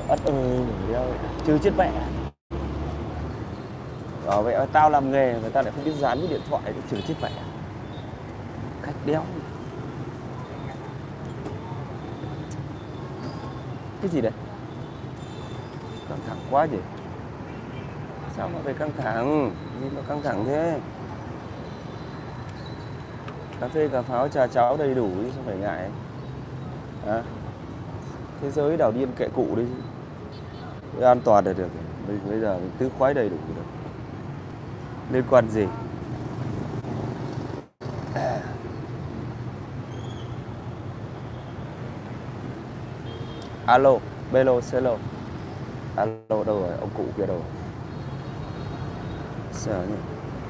ất ơi đéo chứ chết mẹ. Vậy tao làm nghề người ta lại không biết dán cái điện thoại nó chửi chết mẹ. Khách đéo. Cái gì đấy? Căng thẳng quá nhỉ? Sao mà phải căng thẳng? Gì mà căng thẳng thế? Cà phê, cà pháo, trà cháo đầy đủ đi, sao phải ngại. À, thế giới đảo điên kệ cụ đi. Cứ an toàn là được. Mình bây giờ mình tứ khoái đầy đủ được. Liên quan gì? Alo, Belo, Celo. Alo, đâu rồi? Ông cụ kia đâu rồi? Sao nhỉ?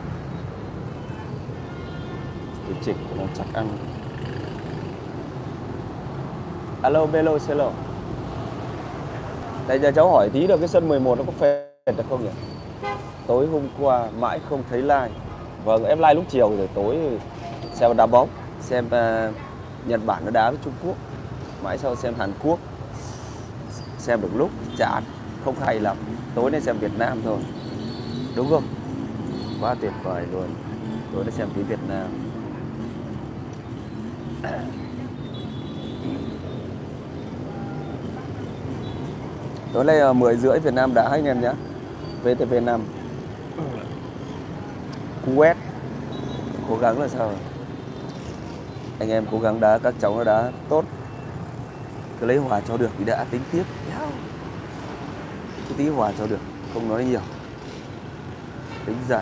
Cái chỉnh của nó chắc ăn. Alo, Belo, Celo. Tại giờ cháu hỏi tí được cái sân 11 nó có phê được không nhỉ? Tối hôm qua mãi không thấy like. Vâng, em like lúc chiều rồi tối xem đá bóng, xem Nhật Bản nó đá với Trung Quốc. Mãi sau xem Hàn Quốc. Xem được lúc chán, không hay lắm. Tối nay xem Việt Nam thôi. Đúng không? Quá tuyệt vời luôn. Tối nay xem tí Việt Nam. Tối nay 10 rưỡi Việt Nam đã anh em nhé. VTV5 Kuwait. Cố gắng là sao? Anh em cố gắng đá, các cháu nó đá tốt. Cứ lấy hòa cho được thì đã tính tiếp. Cứ tí hòa cho được, không nói nhiều. Tính giận.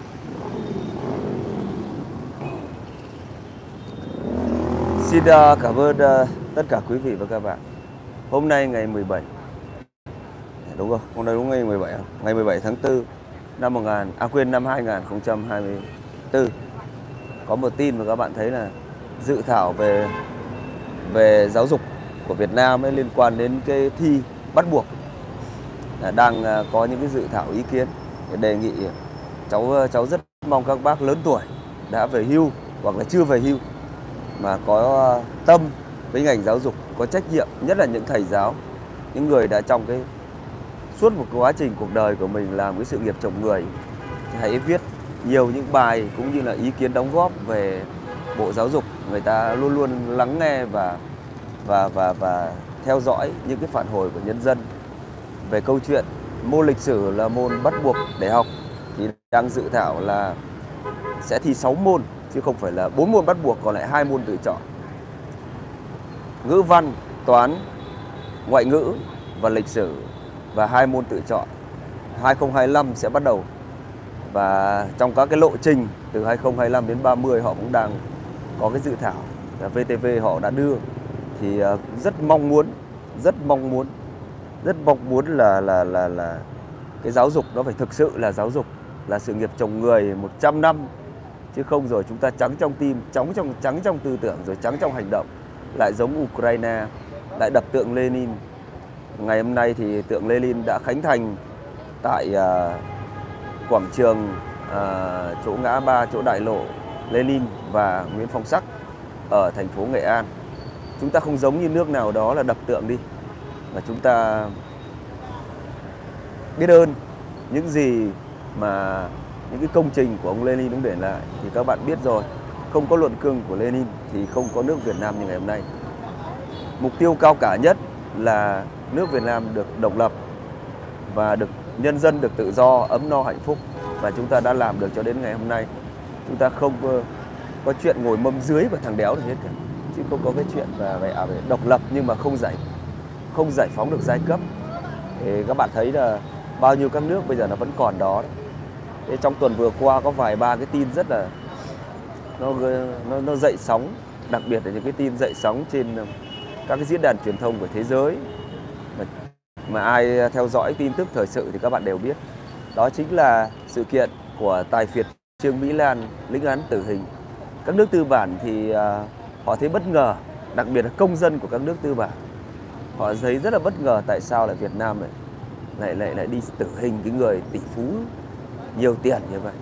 Xin cảm ơn tất cả quý vị và các bạn. Hôm nay ngày 17. Đúng không? Hôm nay đúng ngày 17 không? Ngày 17 tháng 4 năm 2024. Có một tin mà các bạn thấy là dự thảo về giáo dục của Việt Nam ấy, liên quan đến cái thi bắt buộc đang có những cái dự thảo ý kiến để đề nghị cháu rất mong các bác lớn tuổi đã về hưu hoặc là chưa về hưu mà có tâm với ngành giáo dục, có trách nhiệm, nhất là những thầy giáo, những người đã trong cái suốt một quá trình cuộc đời của mình làm cái sự nghiệp trồng người, thì hãy viết nhiều những bài cũng như là ý kiến đóng góp về Bộ Giáo dục. Người ta luôn luôn lắng nghe và theo dõi những cái phản hồi của nhân dân về câu chuyện môn lịch sử là môn bắt buộc để học, thì đang dự thảo là sẽ thi 6 môn chứ không phải là 4 môn bắt buộc, còn lại 2 môn tự chọn. Ngữ văn, toán, ngoại ngữ và lịch sử và 2 môn tự chọn. 2025 sẽ bắt đầu. Và trong các cái lộ trình từ 2025 đến 30 họ cũng đang có cái dự thảo là VTV họ đã đưa, thì rất mong muốn là cái giáo dục nó phải thực sự là giáo dục, là sự nghiệp trồng người 100 năm, chứ không rồi chúng ta trắng trong tim, trắng trong tư tưởng, rồi trắng trong hành động, lại giống Ukraine, lại đập tượng Lenin. Ngày hôm nay thì tượng Lenin đã khánh thành tại quảng trường chỗ ngã ba, chỗ đại lộ Lenin và Nguyễn Phong Sắc ở thành phố Nghệ An. Chúng ta không giống như nước nào đó là đập tượng đi, mà chúng ta biết ơn những gì mà những cái công trình của ông Lenin ông để lại. Thì các bạn biết rồi, không có luận cương của Lenin thì không có nước Việt Nam như ngày hôm nay. Mục tiêu cao cả nhất là nước Việt Nam được độc lập và được nhân dân được tự do, ấm no, hạnh phúc. Và chúng ta đã làm được cho đến ngày hôm nay. Chúng ta không có chuyện ngồi mâm dưới và thằng đéo được hết cả. Chứ không có cái chuyện về độc lập nhưng mà không giải phóng được giai cấp. Thì các bạn thấy là bao nhiêu các nước bây giờ nó vẫn còn đó. Thế trong tuần vừa qua có vài ba cái tin rất là nó dậy sóng, đặc biệt là những cái tin dậy sóng trên các cái diễn đàn truyền thông của thế giới mà ai theo dõi tin tức thời sự thì các bạn đều biết. Đó chính là sự kiện của tài phiệt Trương Mỹ Lan lĩnh án tử hình. Các nước tư bản thì họ thấy bất ngờ, đặc biệt là công dân của các nước tư bản. Họ thấy rất là bất ngờ tại sao lại Việt Nam lại đi tử hình cái người tỷ phú nhiều tiền như vậy,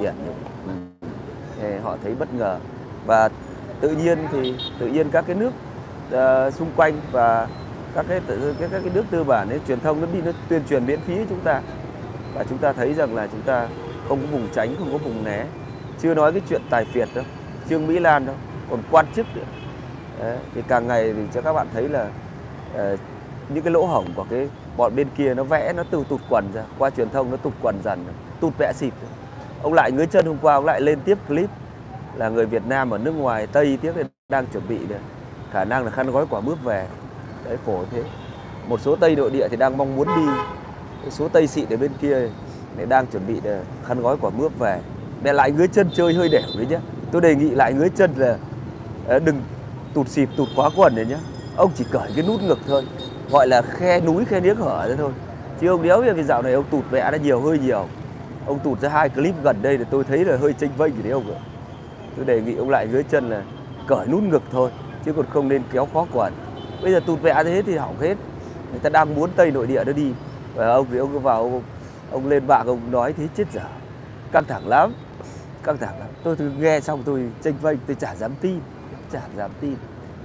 Họ thấy bất ngờ. Và tự nhiên các cái nước xung quanh và các cái nước tư bản ấy, truyền thông nó đi nó tuyên truyền miễn phí với chúng ta, và chúng ta thấy rằng là chúng ta không có vùng tránh, không có vùng né. Chưa nói cái chuyện tài phiệt đâu, Trương Mỹ Lan đâu, còn quan chức nữa. Đấy, thì càng ngày thì cho các bạn thấy là những cái lỗ hổng của cái bọn bên kia nó vẽ, nó tụt quần ra, qua truyền thông nó tụt quần dần, tụt vẽ xịt. Ông Lại ngứa chân hôm qua ông lại lên tiếp clip là người Việt Nam ở nước ngoài Tây tiếp đang chuẩn bị đấy, khả năng là khăn gói quả mướp về. Đấy, khổ thế. Một số Tây nội địa thì đang mong muốn đi, số Tây xịn ở bên kia để đang chuẩn bị để khăn gói quả mướp về. Mẹ Lại ngứa chân chơi hơi đẻo đấy nhá. Tôi đề nghị Lại ngứa chân là đừng tụt xịt, tụt quá quần đấy nhá. Ông chỉ cởi cái nút ngực thôi, gọi là khe núi khe miếng hở thế thôi. Chứ ông đéo vì dạo này ông tụt vẽ nó nhiều, hơi nhiều. Ông tụt ra 2 clip gần đây thì tôi thấy là hơi chênh vênh gì đấy ông ạ. Tôi đề nghị ông Lại ngứa chân là cởi nút ngực thôi, chứ còn không nên kéo khó quần. Bây giờ tụt vẽ thế thì hỏng hết. Người ta đang muốn Tây nội địa nó đi, và ông thì ông cứ vào ông lên mạng ông nói thế chết dở. Căng thẳng lắm, căng thẳng lắm. Tôi nghe xong tôi chênh vênh, tôi chả dám tin, chả dám tin.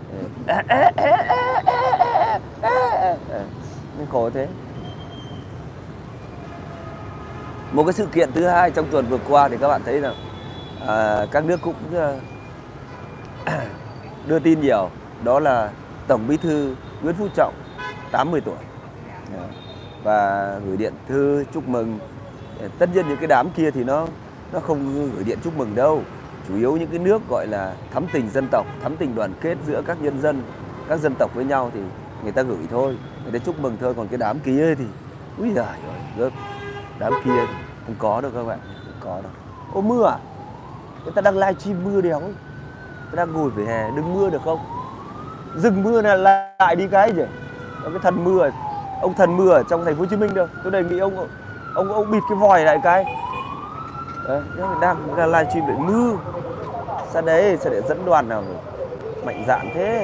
Khổ thế. Một cái sự kiện thứ hai trong tuần vừa qua thì các bạn thấy rằng các nước cũng đưa tin nhiều, đó là Tổng Bí thư Nguyễn Phú Trọng 80 tuổi và gửi điện thư chúc mừng. Tất nhiên những cái đám kia thì nó không gửi điện chúc mừng đâu, chủ yếu những cái nước gọi là thắm tình dân tộc, thắm tình đoàn kết giữa các nhân dân, các dân tộc với nhau thì người ta gửi thôi, người ta chúc mừng thôi. Còn cái đám kia thì úi giời ơi, đám kia thì không có đâu các bạn, không có đâu. Ô mưa à? Người ta đang live stream mưa đéo ấy. Ta đang ngồi về hè, đừng mưa được không? Dừng mưa là lại đi cái gì? Cái thần mưa, ông thần mưa ở trong thành phố Hồ Chí Minh đâu. Tôi đề nghị ông bịt cái vòi lại cái. Đấy, đang live stream để mưa. Sao đấy, sao để dẫn đoàn nào mạnh dạn thế?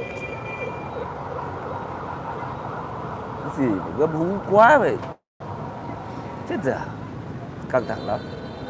Cái gì mà gấp hú quá vậy? Chết dở. Căng thẳng lắm.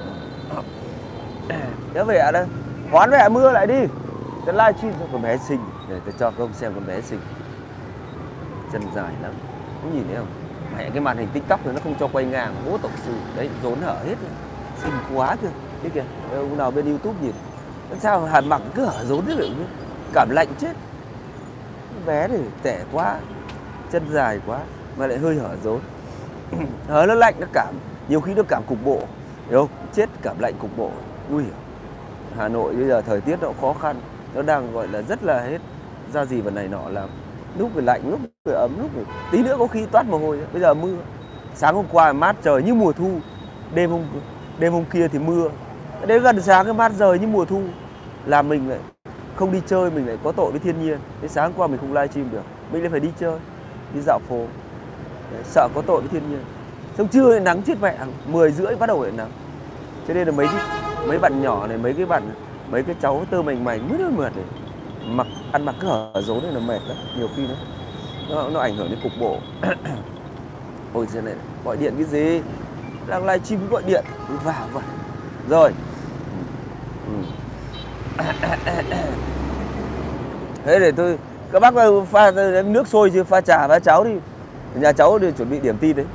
Nhớ về ạ đây, hoán về mưa lại đi. Cái live stream cho con bé xinh, để tôi cho các ông xem con bé xinh, chân dài lắm, không nhìn thấy không? Mẹ cái màn hình TikTok này nó không cho quay ngang, bố tổng sư đấy rốn hở hết, xinh quá kìa, đấy kìa, ông nào bên YouTube nhìn, sao Hàn Mặc cứ hở rốn thế vậy, cảm lạnh chết. Bé này trẻ quá, chân dài quá mà lại hơi hở rốn, hở nó lạnh nó cảm, nhiều khi nó cảm cục bộ, hiểu không? Chết cảm lạnh cục bộ, nguy hiểm. Hà Nội bây giờ thời tiết nó khó khăn, nó đang gọi là rất là hết ra gì vào này nọ, làm lúc thì lạnh, lúc thì ấm, lúc thì tí nữa có khi toát mồ hôi. Bây giờ mưa, sáng hôm qua mát trời như mùa thu, đêm hôm kia thì mưa. Đến gần sáng cái mát trời như mùa thu, làm mình lại không đi chơi, mình lại có tội với thiên nhiên. Đến sáng hôm qua mình không live stream được, mình lại phải đi chơi, đi dạo phố. Đấy, sợ có tội với thiên nhiên. Xong trưa lại nắng chết mẹ, 10 rưỡi bắt đầu lại nắng. Cho nên là mấy bạn nhỏ này, mấy cái cháu tơ mảnh mượt này, ăn mặc cứ hở rốn này là mệt lắm, nhiều khi nó ảnh hưởng đến cục bộ. Ôi giời này, gọi điện cái gì, đang live stream gọi điện vào vậy rồi. Thế để các bác pha nước sôi chứ, pha trà pha cháo đi, nhà cháu đi chuẩn bị điểm tin đấy.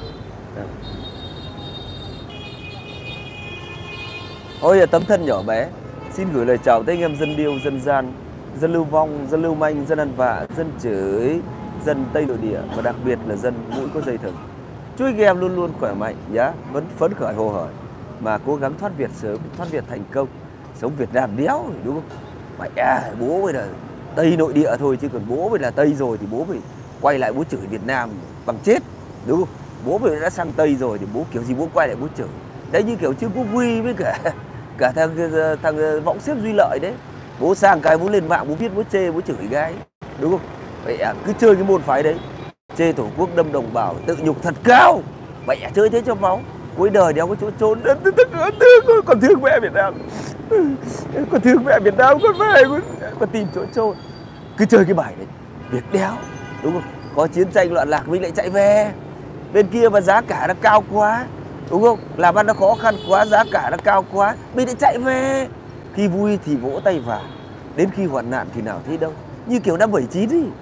Ôi tấm thân nhỏ bé, xin gửi lời chào tới anh em dân điêu, dân gian, dân lưu vong, dân lưu manh, dân ăn vạ, dân chửi, dân Tây nội địa và đặc biệt là dân mũi có dây thừng. Chúc anh em luôn luôn khỏe mạnh nhá, vẫn phấn khởi hồ hởi mà cố gắng thoát Việt sớm, thoát Việt thành công, sống Việt Nam đéo đúng không? Mẹ bố bây là Tây nội địa thôi, chứ còn bố bây là Tây rồi thì bố phải quay lại bố chửi Việt Nam bằng chết, đúng không? Bố bây đã sang Tây rồi thì bố kiểu gì bố quay lại bố chửi. Đấy, như kiểu Trương Quốc Huy với cả thằng Võng Xếp Duy Lợi đấy, bố sang cái bố lên mạng bố viết bố chê bố chửi cái, đúng không? Vậy cứ chơi cái môn phái đấy, chê tổ quốc đâm đồng bào, tự nhục thật cao. Mẹ chơi thế cho máu, cuối đời đéo có chỗ trốn. Còn thương mẹ Việt Nam, còn thương mẹ Việt Nam, con về còn tìm chỗ trốn. Cứ chơi cái bài đấy, Việt đéo, đúng không? Có chiến tranh loạn lạc mình lại chạy về. Bên kia mà giá cả nó cao quá, đúng không? Làm ăn nó khó khăn quá, giá cả nó cao quá, mình lại chạy về. Khi vui thì vỗ tay vào, đến khi hoạn nạn thì nào thấy đâu. Như kiểu năm 79 đi,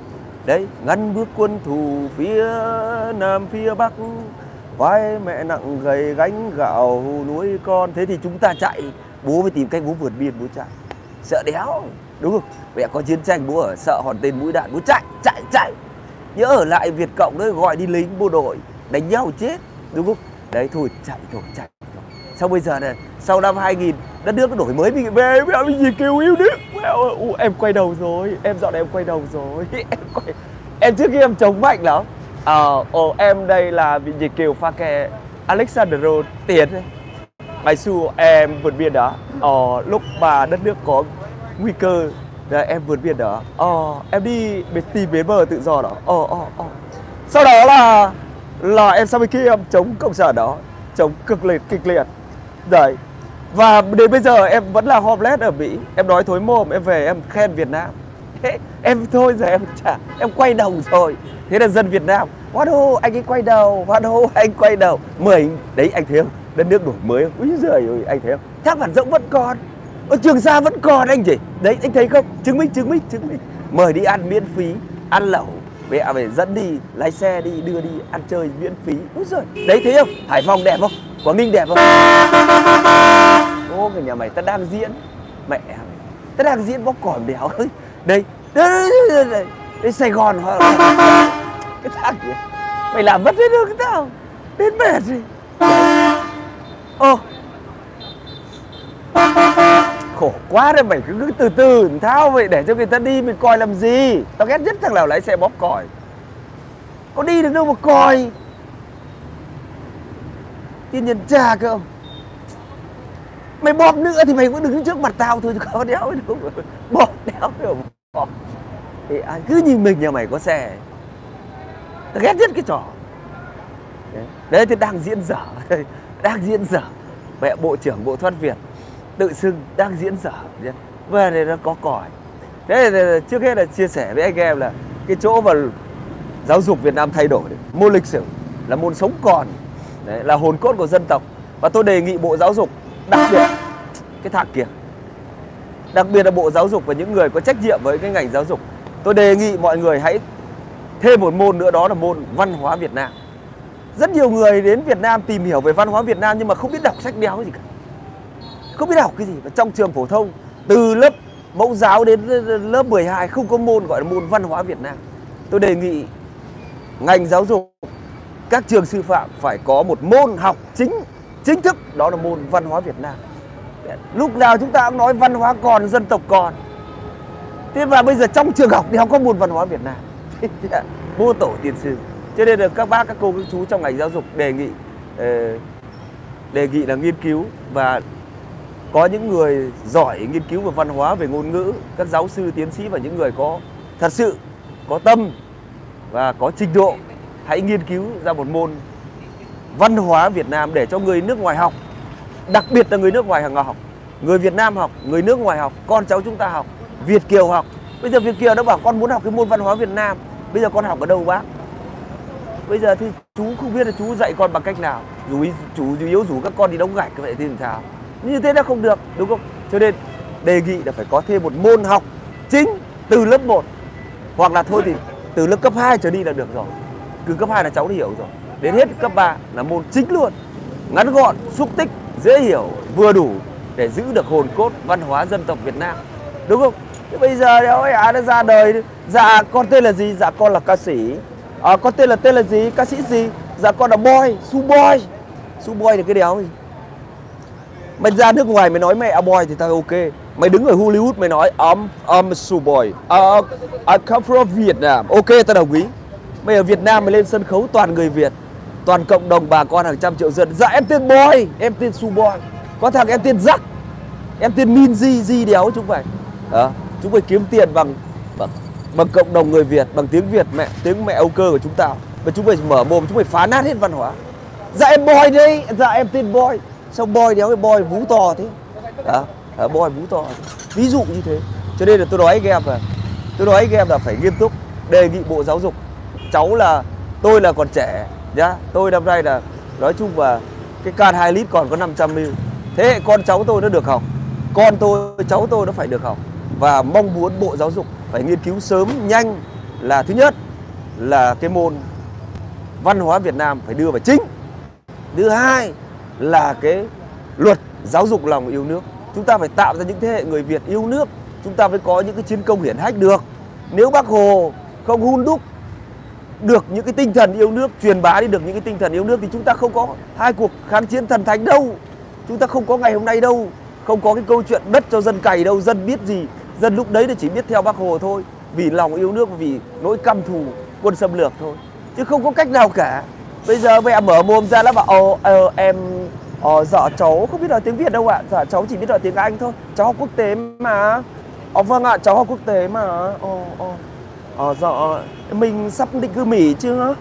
Đấy, ngăn bước quân thù phía Nam phía Bắc, vai mẹ nặng gầy gánh gạo nuôi con. Thế thì chúng ta chạy, bố mới tìm cách bố vượt biên, bố chạy. Sợ đéo, đúng không? Mẹ có chiến tranh bố ở sợ hòn tên mũi đạn, bố chạy. Nhớ ở lại Việt Cộng đấy, gọi đi lính bộ đội đánh nhau chết, đúng không? Đấy thôi chạy. Sau bây giờ này, sau năm 2000 đất nước nó đổi mới, mình về mẹ mình gì kêu yêu nước. Em quay đầu rồi, em dọn em quay đầu rồi. Em trước kia em chống mạnh lắm. Em đây là vị gì kiều pha kè Alexandro Tiền. Ngày xưa em vượt biên đó. Lúc mà đất nước có nguy cơ là em vượt biên đó. Em đi tìm bến bờ tự do đó. Sau đó là em sang bên kia em chống cộng sản đó, chống kịch liệt. Đấy. Và đến bây giờ em vẫn là homeless ở Mỹ. Em nói thối mồm, em về em khen Việt Nam. Em thôi giờ em quay đầu rồi. Thế là dân Việt Nam, Wado anh ấy quay đầu, Wado anh quay đầu. Đấy anh thấy không? Đất nước đổi mới không? Úi giời ơi, anh thấy không? Thác Bản Dũng vẫn còn, ở Trường Sa vẫn còn anh chị. Đấy anh thấy không? Chứng minh. Mời đi ăn miễn phí, ăn lẩu. Mẹ phải dẫn đi, lái xe đi, đưa đi ăn chơi miễn phí. Úi giời. Đấy thấy không? Hải Phòng đẹp không? Quảng Ninh đẹp không? Ô cái nhà mày ta đang diễn. Mẹ mày, ta đang diễn bóc còi đéo. Đây Sài Gòn cái thằng gì mày làm mất hết được tao đến mệt gì. Khổ quá đấy, mày cứ từ thao vậy để cho người ta đi mình coi làm gì. Tao ghét nhất thằng nào lái xe bóp còi, có đi được đâu mà còi. Tiên nhân cha cơ. Mày bóp nữa thì mày cũng đứng trước mặt tao thôi, chứ có đéo đâu. Bóp đéo được bóp. Thì cứ nhìn mình nhà mày có xe. Tao ghét nhất cái trò. Đấy thì đang diễn dở. Mẹ Bộ trưởng Bộ Thoát Việt tự xưng đang diễn dở. Về đây nó có còi. Thế thì trước hết là chia sẻ với anh em là cái chỗ mà giáo dục Việt Nam thay đổi. Môn lịch sử là môn sống còn. Đấy, là hồn cốt của dân tộc. Và tôi đề nghị Bộ Giáo dục, đặc biệt cái thằng kia, đặc biệt là Bộ Giáo dục và những người có trách nhiệm với cái ngành giáo dục, tôi đề nghị mọi người hãy thêm một môn nữa, đó là môn văn hóa Việt Nam. Rất nhiều người đến Việt Nam tìm hiểu về văn hóa Việt Nam nhưng mà không biết đọc sách đéo gì cả, không biết đọc cái gì. Và trong trường phổ thông từ lớp mẫu giáo đến lớp 12 không có môn gọi là môn văn hóa Việt Nam. Tôi đề nghị ngành giáo dục, các trường sư phạm phải có một môn học chính thức, đó là môn văn hóa Việt Nam. Lúc nào chúng ta cũng nói văn hóa còn, dân tộc còn. Thế và bây giờ trong trường học thì không có môn văn hóa Việt Nam. Vô tổ tiền sử. Cho nên là các bác, các cô, các chú trong ngành giáo dục đề nghị là nghiên cứu, và có những người giỏi nghiên cứu về văn hóa, về ngôn ngữ, các giáo sư, tiến sĩ và những người có thật sự có tâm và có trình độ, hãy nghiên cứu ra một môn văn hóa Việt Nam để cho người nước ngoài học. Đặc biệt là người nước ngoài học, người Việt Nam học, người nước ngoài học, con cháu chúng ta học, Việt kiều học. Bây giờ Việt kiều nó bảo con muốn học cái môn văn hóa Việt Nam, bây giờ con học ở đâu bác? Bây giờ thì chú không biết là chú dạy con bằng cách nào. Chú yếu rủ các con đi đóng gạch vậy thì làm sao? Như thế nó không được, đúng không? Cho nên đề nghị là phải có thêm một môn học chính từ lớp 1, hoặc là thôi thì từ lớp cấp 2 trở đi là được rồi. Từ cấp 2 là cháu đã hiểu rồi. Đến hết cấp 3 là môn chính luôn. Ngắn gọn, xúc tích, dễ hiểu, vừa đủ để giữ được hồn cốt văn hóa dân tộc Việt Nam, đúng không? Thế bây giờ nó ra đời, dạ con tên là gì? Dạ con là ca sĩ. Con tên là gì? Ca sĩ gì? Dạ con là boy, su boy. Su boy thì cái đéo gì? Mày ra nước ngoài mày nói mẹ boy thì tao ok. Mày đứng ở Hollywood mày nói I'm su boy. I come from Vietnam. Ok, tao đồng ý. Mày ở Việt Nam mày lên sân khấu toàn người Việt, toàn cộng đồng bà con hàng trăm triệu dân. Dạ em tên Boy, em tên Su Boy. Có thằng em tên Jack, em tên Min Di đéo chúng mày. Chúng mày kiếm tiền bằng cộng đồng người Việt, bằng tiếng Việt, tiếng mẹ Âu cơ của chúng tao. Và chúng mày mở mồm, chúng mày phá nát hết văn hóa. Dạ em Boy đây, dạ em tên Boy. Sao Boy đéo cái Boy vú to thế? Boy vú to. Ví dụ như thế. Cho nên là tôi nói anh em là phải nghiêm túc. Đề nghị Bộ Giáo dục, tôi là còn trẻ nhá, tôi năm nay là nói chung là cái can 2 lít còn có 500 ml. Thế hệ con cháu tôi nó được học, con tôi, cháu tôi nó phải được học. Và mong muốn Bộ Giáo dục phải nghiên cứu sớm, nhanh là thứ nhất là cái môn văn hóa Việt Nam phải đưa vào chính. Thứ hai là cái luật giáo dục lòng yêu nước. Chúng ta phải tạo ra những thế hệ người Việt yêu nước, chúng ta mới có những cái chiến công hiển hách được. Nếu Bác Hồ không hun đúc được những cái tinh thần yêu nước, truyền bá đi được những cái tinh thần yêu nước thì chúng ta không có hai cuộc kháng chiến thần thánh đâu. Chúng ta không có ngày hôm nay đâu, không có cái câu chuyện đất cho dân cày đâu. Dân biết gì? Dân lúc đấy thì chỉ biết theo Bác Hồ thôi, vì lòng yêu nước, vì nỗi căm thù quân xâm lược thôi, chứ không có cách nào cả. Bây giờ mẹ mở mồm ra nó bảo em dạ cháu không biết nói tiếng Việt đâu ạ, dạ cháu chỉ biết nói tiếng Anh thôi, cháu học quốc tế mà. Vâng ạ, cháu học quốc tế mà. Dạ mình sắp định cư Mỹ chưa?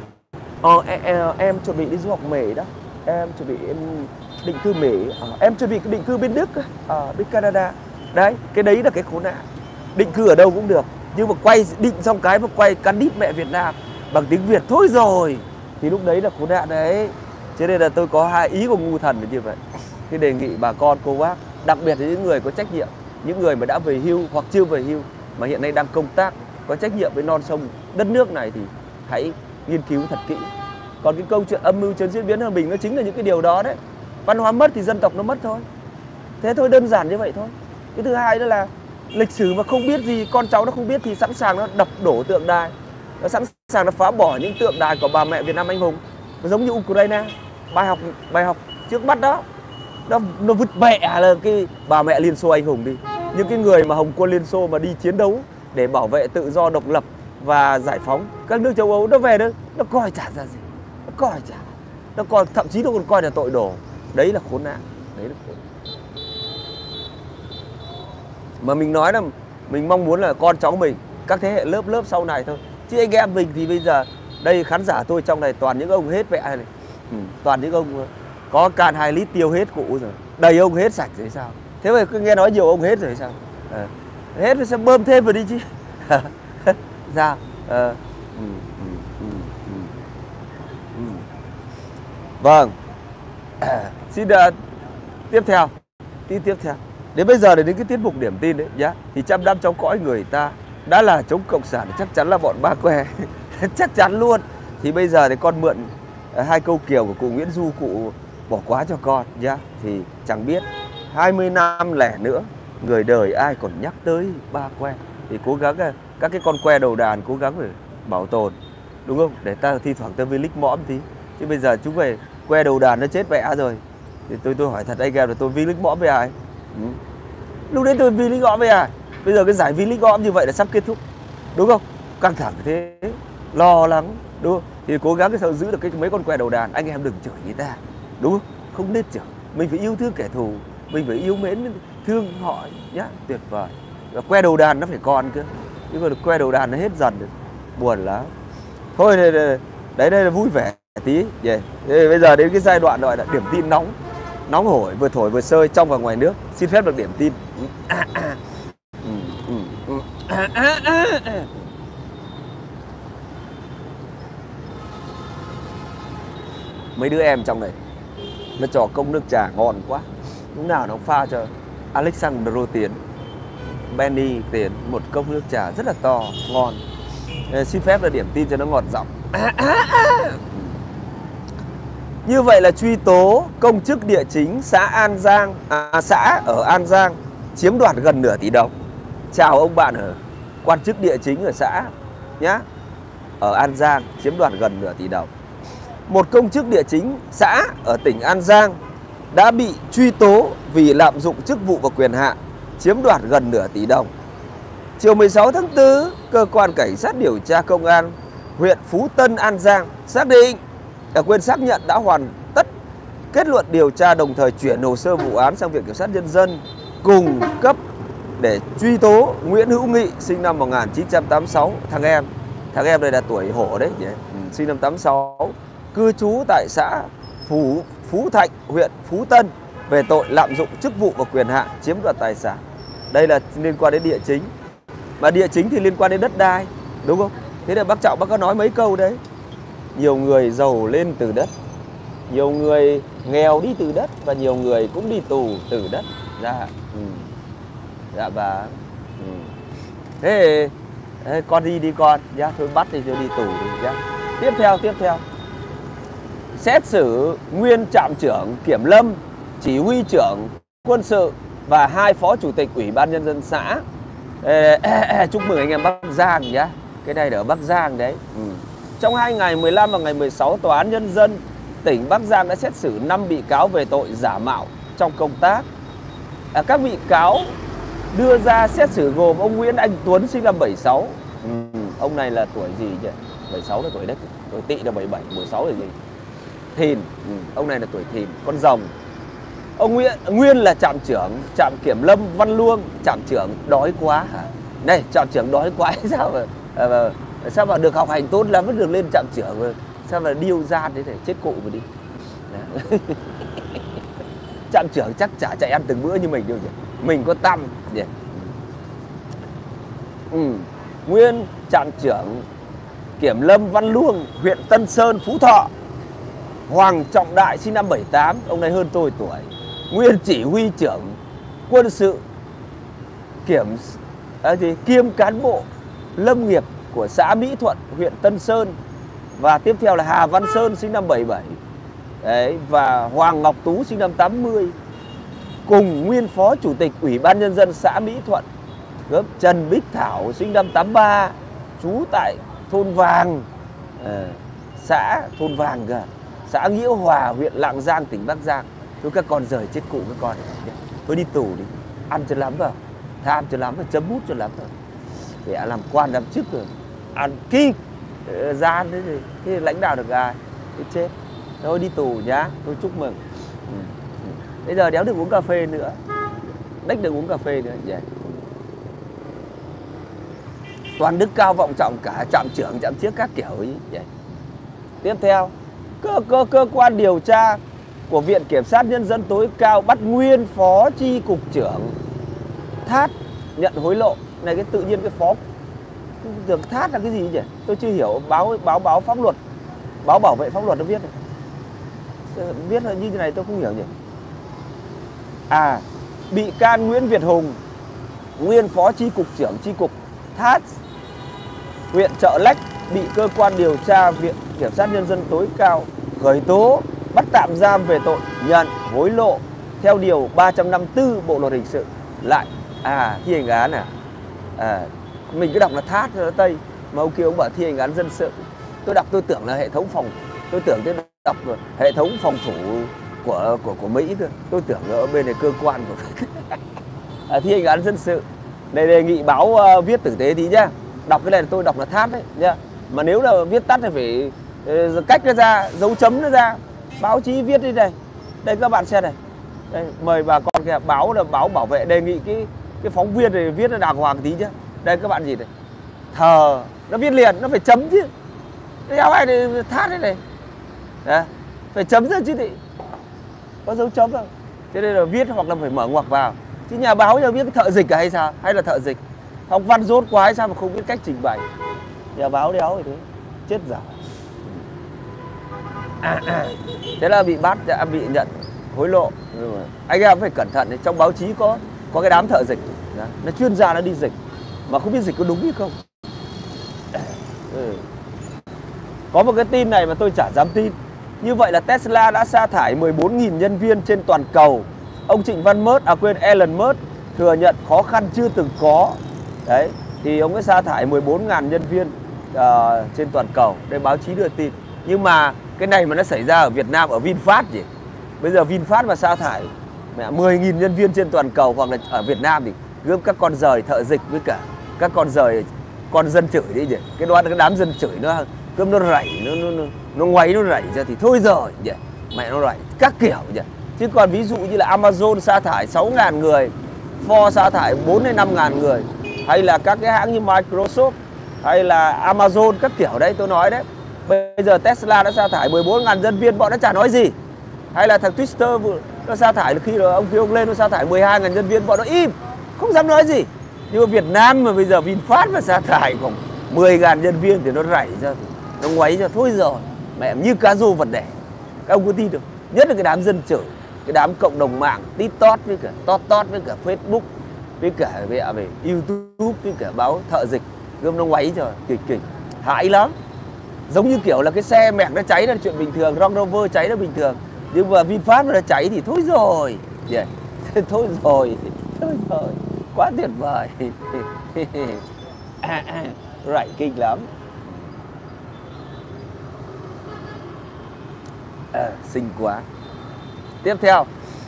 Em chuẩn bị đi du học Mỹ đó. Em chuẩn bị định cư Mỹ. Em chuẩn bị định cư bên Đức, bên Canada. Đấy, cái đấy là cái khốn nạn. Định cư ở đâu cũng được, nhưng mà quay định xong cái mà quay cắn đít mẹ Việt Nam bằng tiếng Việt thôi rồi thì lúc đấy là khốn nạn đấy. Cho nên là tôi có hai ý của ngu thần là như vậy. Thì đề nghị bà con cô bác, đặc biệt là những người có trách nhiệm, những người mà đã về hưu hoặc chưa về hưu mà hiện nay đang công tác, có trách nhiệm với non sông đất nước này thì hãy nghiên cứu thật kỹ. Còn cái câu chuyện âm mưu chấn diễn biến hòa bình nó chính là những cái điều đó đấy. Văn hóa mất thì dân tộc nó mất thôi. Thế thôi, đơn giản như vậy thôi. Cái thứ hai đó là lịch sử mà không biết gì, con cháu nó không biết thì sẵn sàng nó đập đổ tượng đài, nó sẵn sàng nó phá bỏ những tượng đài của bà mẹ Việt Nam anh hùng. Nó giống như Ukraine, bài học trước mắt đó, nó vứt mẹ là cái bà mẹ Liên Xô anh hùng đi. Những cái người mà Hồng quân Liên Xô mà đi chiến đấu để bảo vệ tự do độc lập và giải phóng các nước châu Âu, nó về đó nó coi chả ra gì, nó coi chả, nó còn thậm chí nó còn coi là tội đồ. Đấy là khốn nạn, đấy là khốn nạn. Mà mình nói là mình mong muốn là con cháu mình, các thế hệ lớp sau này thôi, chứ anh em mình thì bây giờ đây khán giả tôi trong này toàn những ông hết mẹ này, toàn những ông có can 2 lít tiêu hết cụ rồi, đầy ông hết sạch rồi sao? Thế mà cứ nghe nói nhiều ông hết rồi sao? Hết rồi sẽ bơm thêm vào đi chứ. Sao? Vâng. Xin tiếp theo. Đến bây giờ đến cái tiết mục điểm tin đấy nhá. Thì 100 năm trong cõi người ta đã là chống cộng sản, chắc chắn là bọn Ba Que. Chắc chắn luôn. Thì bây giờ thì con mượn 2 câu kiều của cụ Nguyễn Du, cụ bỏ quá cho con nhá. Thì chẳng biết 20 năm lẻ nữa người đời ai còn nhắc tới Ba Que. Thì cố gắng các cái con que đầu đàn cố gắng phải bảo tồn, đúng không? Để ta thi thoảng ta vi lích mõm tí. Chứ bây giờ chúng về que đầu đàn nó chết mẹ rồi. Thì tôi hỏi thật anh em là tôi vi lích mõm với ai? Lúc đấy tôi vi lích mõm với ai? Bây giờ cái giải vi lích mõm như vậy là sắp kết thúc, đúng không? Căng thẳng thế, lo lắng, đúng không? Thì cố gắng cái giữ được cái mấy con que đầu đàn. Anh em đừng chửi người ta, đúng không? Không nên chửi. Mình phải yêu thương kẻ thù, mình phải yêu mến thương họ nhá, tuyệt vời. Và que đầu đàn nó phải còn cơ, chứ còn que đầu đàn nó hết dần được, buồn lắm. Thôi đấy đây là vui vẻ tí. Yeah. Bây giờ đến cái giai đoạn gọi là điểm tin nóng hổi, vừa thổi vừa sơi trong và ngoài nước. Xin phép được điểm tin. Mấy đứa em trong này nó cho cốc nước trà ngon quá, lúc nào nó pha cho Alexandro Tiến, Benny Tiến một cốc nước trà rất là to ngon. Xin phép là điểm tin cho nó ngọt giọng. Như vậy là truy tố công chức địa chính xã xã ở An Giang chiếm đoạt gần nửa tỷ đồng. Chào ông bạn ở quan chức địa chính ở xã nhá, ở An Giang chiếm đoạt gần nửa tỷ đồng. Một công chức địa chính xã ở tỉnh An Giang đã bị truy tố vì lạm dụng chức vụ và quyền hạn chiếm đoạt gần nửa tỷ đồng. Chiều 16 tháng 4, cơ quan cảnh sát điều tra công an huyện Phú Tân, An Giang xác nhận đã hoàn tất kết luận điều tra, đồng thời chuyển hồ sơ vụ án sang Viện Kiểm sát Nhân dân cung cấp để truy tố Nguyễn Hữu Nghị, sinh năm 1986, thằng em đây là tuổi hổ đấy nhỉ? Sinh năm 86, cư trú tại xã Phú Thạnh, huyện Phú Tân về tội lạm dụng chức vụ và quyền hạn chiếm đoạt tài sản. Đây là liên quan đến địa chính, mà địa chính thì liên quan đến đất đai, đúng không? Thế là bác Trọng bác có nói mấy câu đấy. Nhiều người giàu lên từ đất, nhiều người nghèo đi từ đất, và nhiều người cũng đi tù từ đất. Dạ bà. Thế Đấy, con đi con nhá, thôi bắt thì cho đi tù đi nhá. Tiếp theo xét xử nguyên trạm trưởng kiểm lâm, chỉ huy trưởng quân sự và 2 phó chủ tịch ủy ban nhân dân xã. Chúc mừng anh em Bắc Giang nhá, cái này ở Bắc Giang đấy. Trong 2 ngày 15 và ngày 16, Tòa án Nhân dân tỉnh Bắc Giang đã xét xử 5 bị cáo về tội giả mạo trong công tác. Các bị cáo đưa ra xét xử gồm ông Nguyễn Anh Tuấn sinh năm 76. Ông này là tuổi gì nhỉ? 76 là tuổi Đất, tuổi Tỵ là 77, 16 là gì? Thìn, ông này là tuổi Thìn, con rồng. Ông Nguyên là trạm trưởng trạm kiểm lâm Văn Luông. Trạm trưởng đói quá hả? Này, trạm trưởng đói quá sao mà được học hành tốt lắm vẫn được lên trạm trưởng rồi. Sao mà điêu gian thế này, chết cụ mà đi. Trạm trưởng chắc chả chạy ăn từng bữa như mình đâu nhỉ. Mình có tăm nhỉ. Nguyên trạm trưởng kiểm lâm Văn Luông, huyện Tân Sơn, Phú Thọ. Hoàng Trọng Đại sinh năm 78, ông này hơn tôi tuổi. Nguyên chỉ huy trưởng quân sự kiêm cán bộ lâm nghiệp của xã Mỹ Thuận, huyện Tân Sơn. Và tiếp theo là Hà Văn Sơn sinh năm 77. Đấy, và Hoàng Ngọc Tú sinh năm 80. Cùng nguyên phó chủ tịch ủy ban nhân dân xã Mỹ Thuận. Trần Bích Thảo sinh năm 83, trú tại thôn Vàng, thôn Vàng cơ, xã Nghĩa Hòa, huyện Lạng Giang, tỉnh Bắc Giang. Thôi các con rời chết cụ các con này. Thôi đi tù đi, ăn cho lắm vào, tham cho lắm và chấm mút cho lắm rồi. Để làm quan làm chức rồi, ăn kinh gian thế thì lãnh đạo được ai? Thế chết. Thôi đi tù nhá, tôi chúc mừng. Bây giờ đéo được uống cà phê nữa, đếch được uống cà phê nữa. Toàn đức cao vọng trọng cả, trạm trưởng trạm chiếc các kiểu ấy. Tiếp theo, cơ quan điều tra của Viện Kiểm sát Nhân dân tối cao bắt nguyên phó chi cục trưởng Thát nhận hối lộ. Này cái tự nhiên cái phó tưởng Thát là cái gì nhỉ? Tôi chưa hiểu. Báo pháp luật, báo bảo vệ pháp luật nó viết này. Viết là như thế này tôi không hiểu nhỉ. Bị can Nguyễn Việt Hùng, nguyên phó chi cục trưởng chi cục Thát, huyện Chợ Lách, bị cơ quan điều tra Viện Kiểm sát Nhân dân tối cao khởi tố bắt tạm giam về tội nhận hối lộ theo điều 354 Bộ luật hình sự. Lại thi hành án mình cứ đọc là Thát ở Tây, mà ông kia ông bảo thi hành án dân sự. Tôi đọc tôi tưởng là hệ thống phòng, tôi tưởng tôi đọc hệ thống phòng thủ của Mỹ cơ. Tôi tưởng ở bên này cơ quan của thi hành án dân sự. Này đề nghị báo viết tử tế tí nhá. Đọc cái này tôi đọc là Thát đấy nhá. Mà nếu là viết tắt thì phải cách nó ra, dấu chấm nó ra. Báo chí viết đi này. Đây các bạn xem này. Đây, mời bà con kìa, báo là báo bảo vệ, đề nghị cái phóng viên này viết nó đàng hoàng tí nhá. Đây các bạn gì này. Thờ, nó viết liền, nó phải chấm chứ. Đéo ai thì Thát thế này. Đấy, phải chấm ra chứ thì có dấu chấm không? Thế nên là viết hoặc là phải mở ngoặc vào. Chứ nhà báo giờ viết cái thợ dịch hay sao? Hay là thợ dịch? Học văn dốt quá hay sao mà không biết cách trình bày? Nhà báo đéo thì thế, chết dở. Thế là bị bắt, đã bị nhận hối lộ. Anh em phải cẩn thận, trong báo chí có cái đám thợ dịch, nó chuyên gia nó đi dịch mà không biết dịch có đúng hay không. Có một cái tin này mà tôi chả dám tin. Như vậy là Tesla đã sa thải 14.000 nhân viên trên toàn cầu. Ông Trịnh Văn Mớt, Elon Musk thừa nhận khó khăn chưa từng có. Đấy, thì ông ấy sa thải 14.000 nhân viên trên toàn cầu. Đây báo chí đưa tin. Nhưng mà cái này mà nó xảy ra ở Việt Nam, ở VinFast gì. Bây giờ VinFast mà sa thải 10.000 nhân viên trên toàn cầu, hoặc là ở Việt Nam thì gớm các con giời thợ dịch với cả các con giời con dân chửi đi nhỉ. Cái đám dân chửi nó cơm nó rảy, nó ngoáy nó rảy ra thì thôi rồi nhỉ. Mẹ nó rảy các kiểu nhỉ. Chứ còn ví dụ như là Amazon sa thải 6.000 người, Ford sa thải 4 đến 5.000 người, hay là các cái hãng như Microsoft hay là Amazon các kiểu đấy tôi nói đấy. Bây giờ Tesla đã sa thải 14.000 nhân viên, bọn nó chả nói gì. Hay là thằng Twitter nó sa thải, khi ông kia ông lên nó sa thải 12.000 nhân viên, bọn nó im, không dám nói gì. Nhưng mà Việt Nam mà bây giờ VinFast mà sa thải khoảng 10.000 nhân viên thì nó rảy ra, nó ngoáy ra thôi rồi. Mẹ như cá rô vật đẻ. Các ông có tin được? Nhất là cái đám dân chửi, cái đám cộng đồng mạng TikTok với cả TikTok với cả Facebook với cả về YouTube với cả báo thợ dịch. gươm nó ngoáy rồi, kịch kịch, hại lắm. Giống như kiểu là cái xe mẹc nó cháy là chuyện bình thường, Range Rover cháy là bình thường. Nhưng mà VinFast nó cháy thì thôi rồi. Yeah. Thôi rồi, quá tuyệt vời. Rảnh kinh lắm. Xinh quá. Tiếp theo,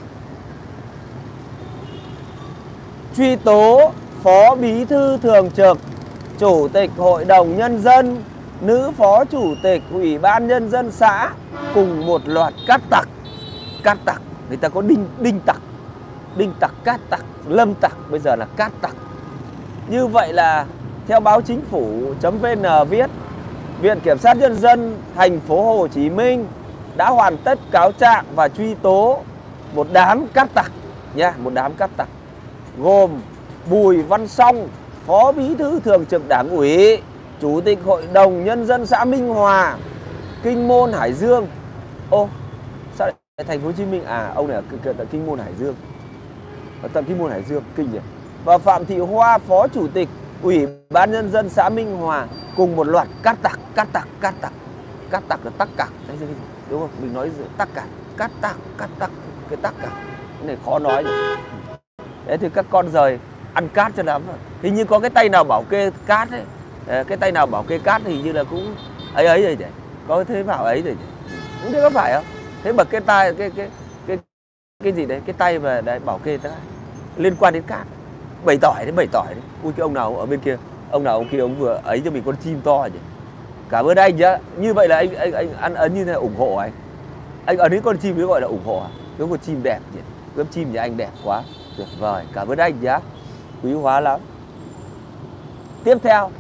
truy tố Phó Bí thư Thường trực, Chủ tịch Hội đồng Nhân dân, nữ Phó Chủ tịch Ủy ban Nhân dân xã cùng một loạt cát tặc. Cát tặc, người ta có đinh tặc, cát tặc, lâm tặc, bây giờ là cát tặc. Như vậy là theo báo Chính phủ.vn viết, Viện Kiểm sát Nhân dân thành phố Hồ Chí Minh đã hoàn tất cáo trạng và truy tố một đám cát tặc nha, một đám cát tặc gồm Bùi Văn Song, Phó Bí thư Thường trực Đảng ủy, Chủ tịch Hội đồng Nhân dân xã Minh Hòa, Kinh Môn, Hải Dương. Ô, sao lại thành phố Hồ Chí Minh? À, ông này ở tận Kinh Môn, Hải Dương. Ở tận Kinh Môn, Hải Dương, kinh nhỉ. Và Phạm Thị Hoa, Phó Chủ tịch Ủy ban Nhân dân xã Minh Hòa cùng một loạt cát tặc. Cát tặc là tắc cặc. Đấy, đúng không? Mình nói tắc cặc, cát tặc, cái tắc cặc. Cái này khó nói rồi. Đấy thì các con rời ăn cát cho lắm. Hình như có cái tay nào bảo kê cát ấy. Cái tay nào bảo kê cát thì hình như là cũng ấy rồi nhỉ. Có thế bảo ấy rồi nhỉ. Không biết có phải không? Thế mà cái tay cái gì đấy, cái tay mà đấy bảo kê ta liên quan đến cát. Bày tỏi đấy. Ui, cái ông nào ở bên kia, ông kia ông vừa ấy cho mình con chim to nhỉ. Cảm ơn anh nhá. Như vậy là anh ăn ấn như thế này ủng hộ anh. Anh ấn đến con chim mới gọi là ủng hộ à? Cái con chim đẹp nhỉ. Cái chim nhà anh đẹp quá. Tuyệt vời, cảm ơn anh nhá. Quý hóa lắm. Tiếp theo,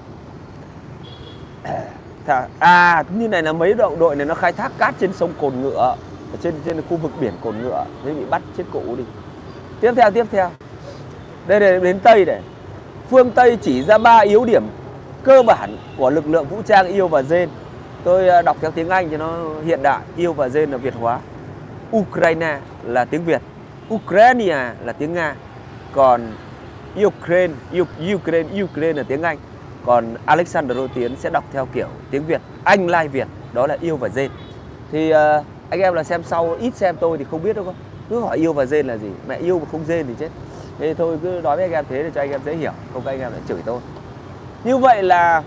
như này là mấy đội này nó khai thác cát trên sông Cồn Ngựa, trên khu vực biển Cồn Ngựa, mới bị bắt chết cụ đi. Tiếp theo. Đây là đến Tây này. Phương Tây chỉ ra 3 yếu điểm cơ bản của lực lượng vũ trang Yêu và Dên. Tôi đọc theo tiếng Anh cho nó hiện đại. Yêu và Dên là Việt hóa. Ukraine là tiếng Việt, Ukraine là tiếng Nga, còn Ukraine là tiếng Anh. Còn Alexander Tiến sẽ đọc theo kiểu tiếng Việt, Anh lai Việt, đó là Yêu và Dên. Thì anh em là xem sau, ít xem tôi thì không biết đâu con. Cứ hỏi Yêu và Dên là gì, mẹ yêu mà không Dên thì chết. Thế thôi cứ nói với anh em thế để cho anh em dễ hiểu, không các anh em lại chửi tôi. Như vậy là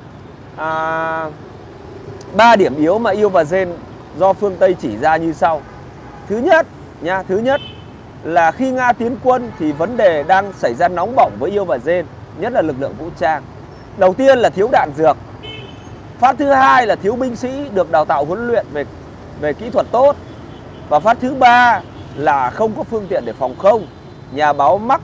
3 điểm yếu mà Yêu và Dên do phương Tây chỉ ra như sau. Thứ nhất là khi Nga tiến quân thì vấn đề đang xảy ra nóng bỏng với Yêu và Dên, nhất là lực lượng vũ trang. Đầu tiên là thiếu đạn dược. Phát thứ hai là thiếu binh sĩ được đào tạo huấn luyện về kỹ thuật tốt. Và phát thứ ba là không có phương tiện để phòng không. Nhà báo Mark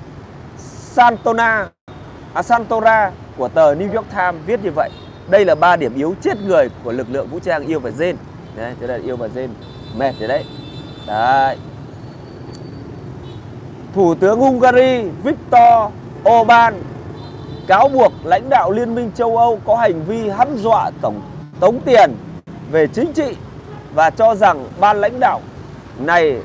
Santora của tờ New York Times viết như vậy. Đây là 3 điểm yếu chết người của lực lượng vũ trang Yêu và Dên. Đấy, thế là Yêu và Dên mệt rồi đấy. Đấy. Thủ tướng Hungary Viktor Orbán cáo buộc lãnh đạo Liên minh châu Âu có hành vi hăm dọa tống tiền về chính trị và cho rằng ban lãnh đạo này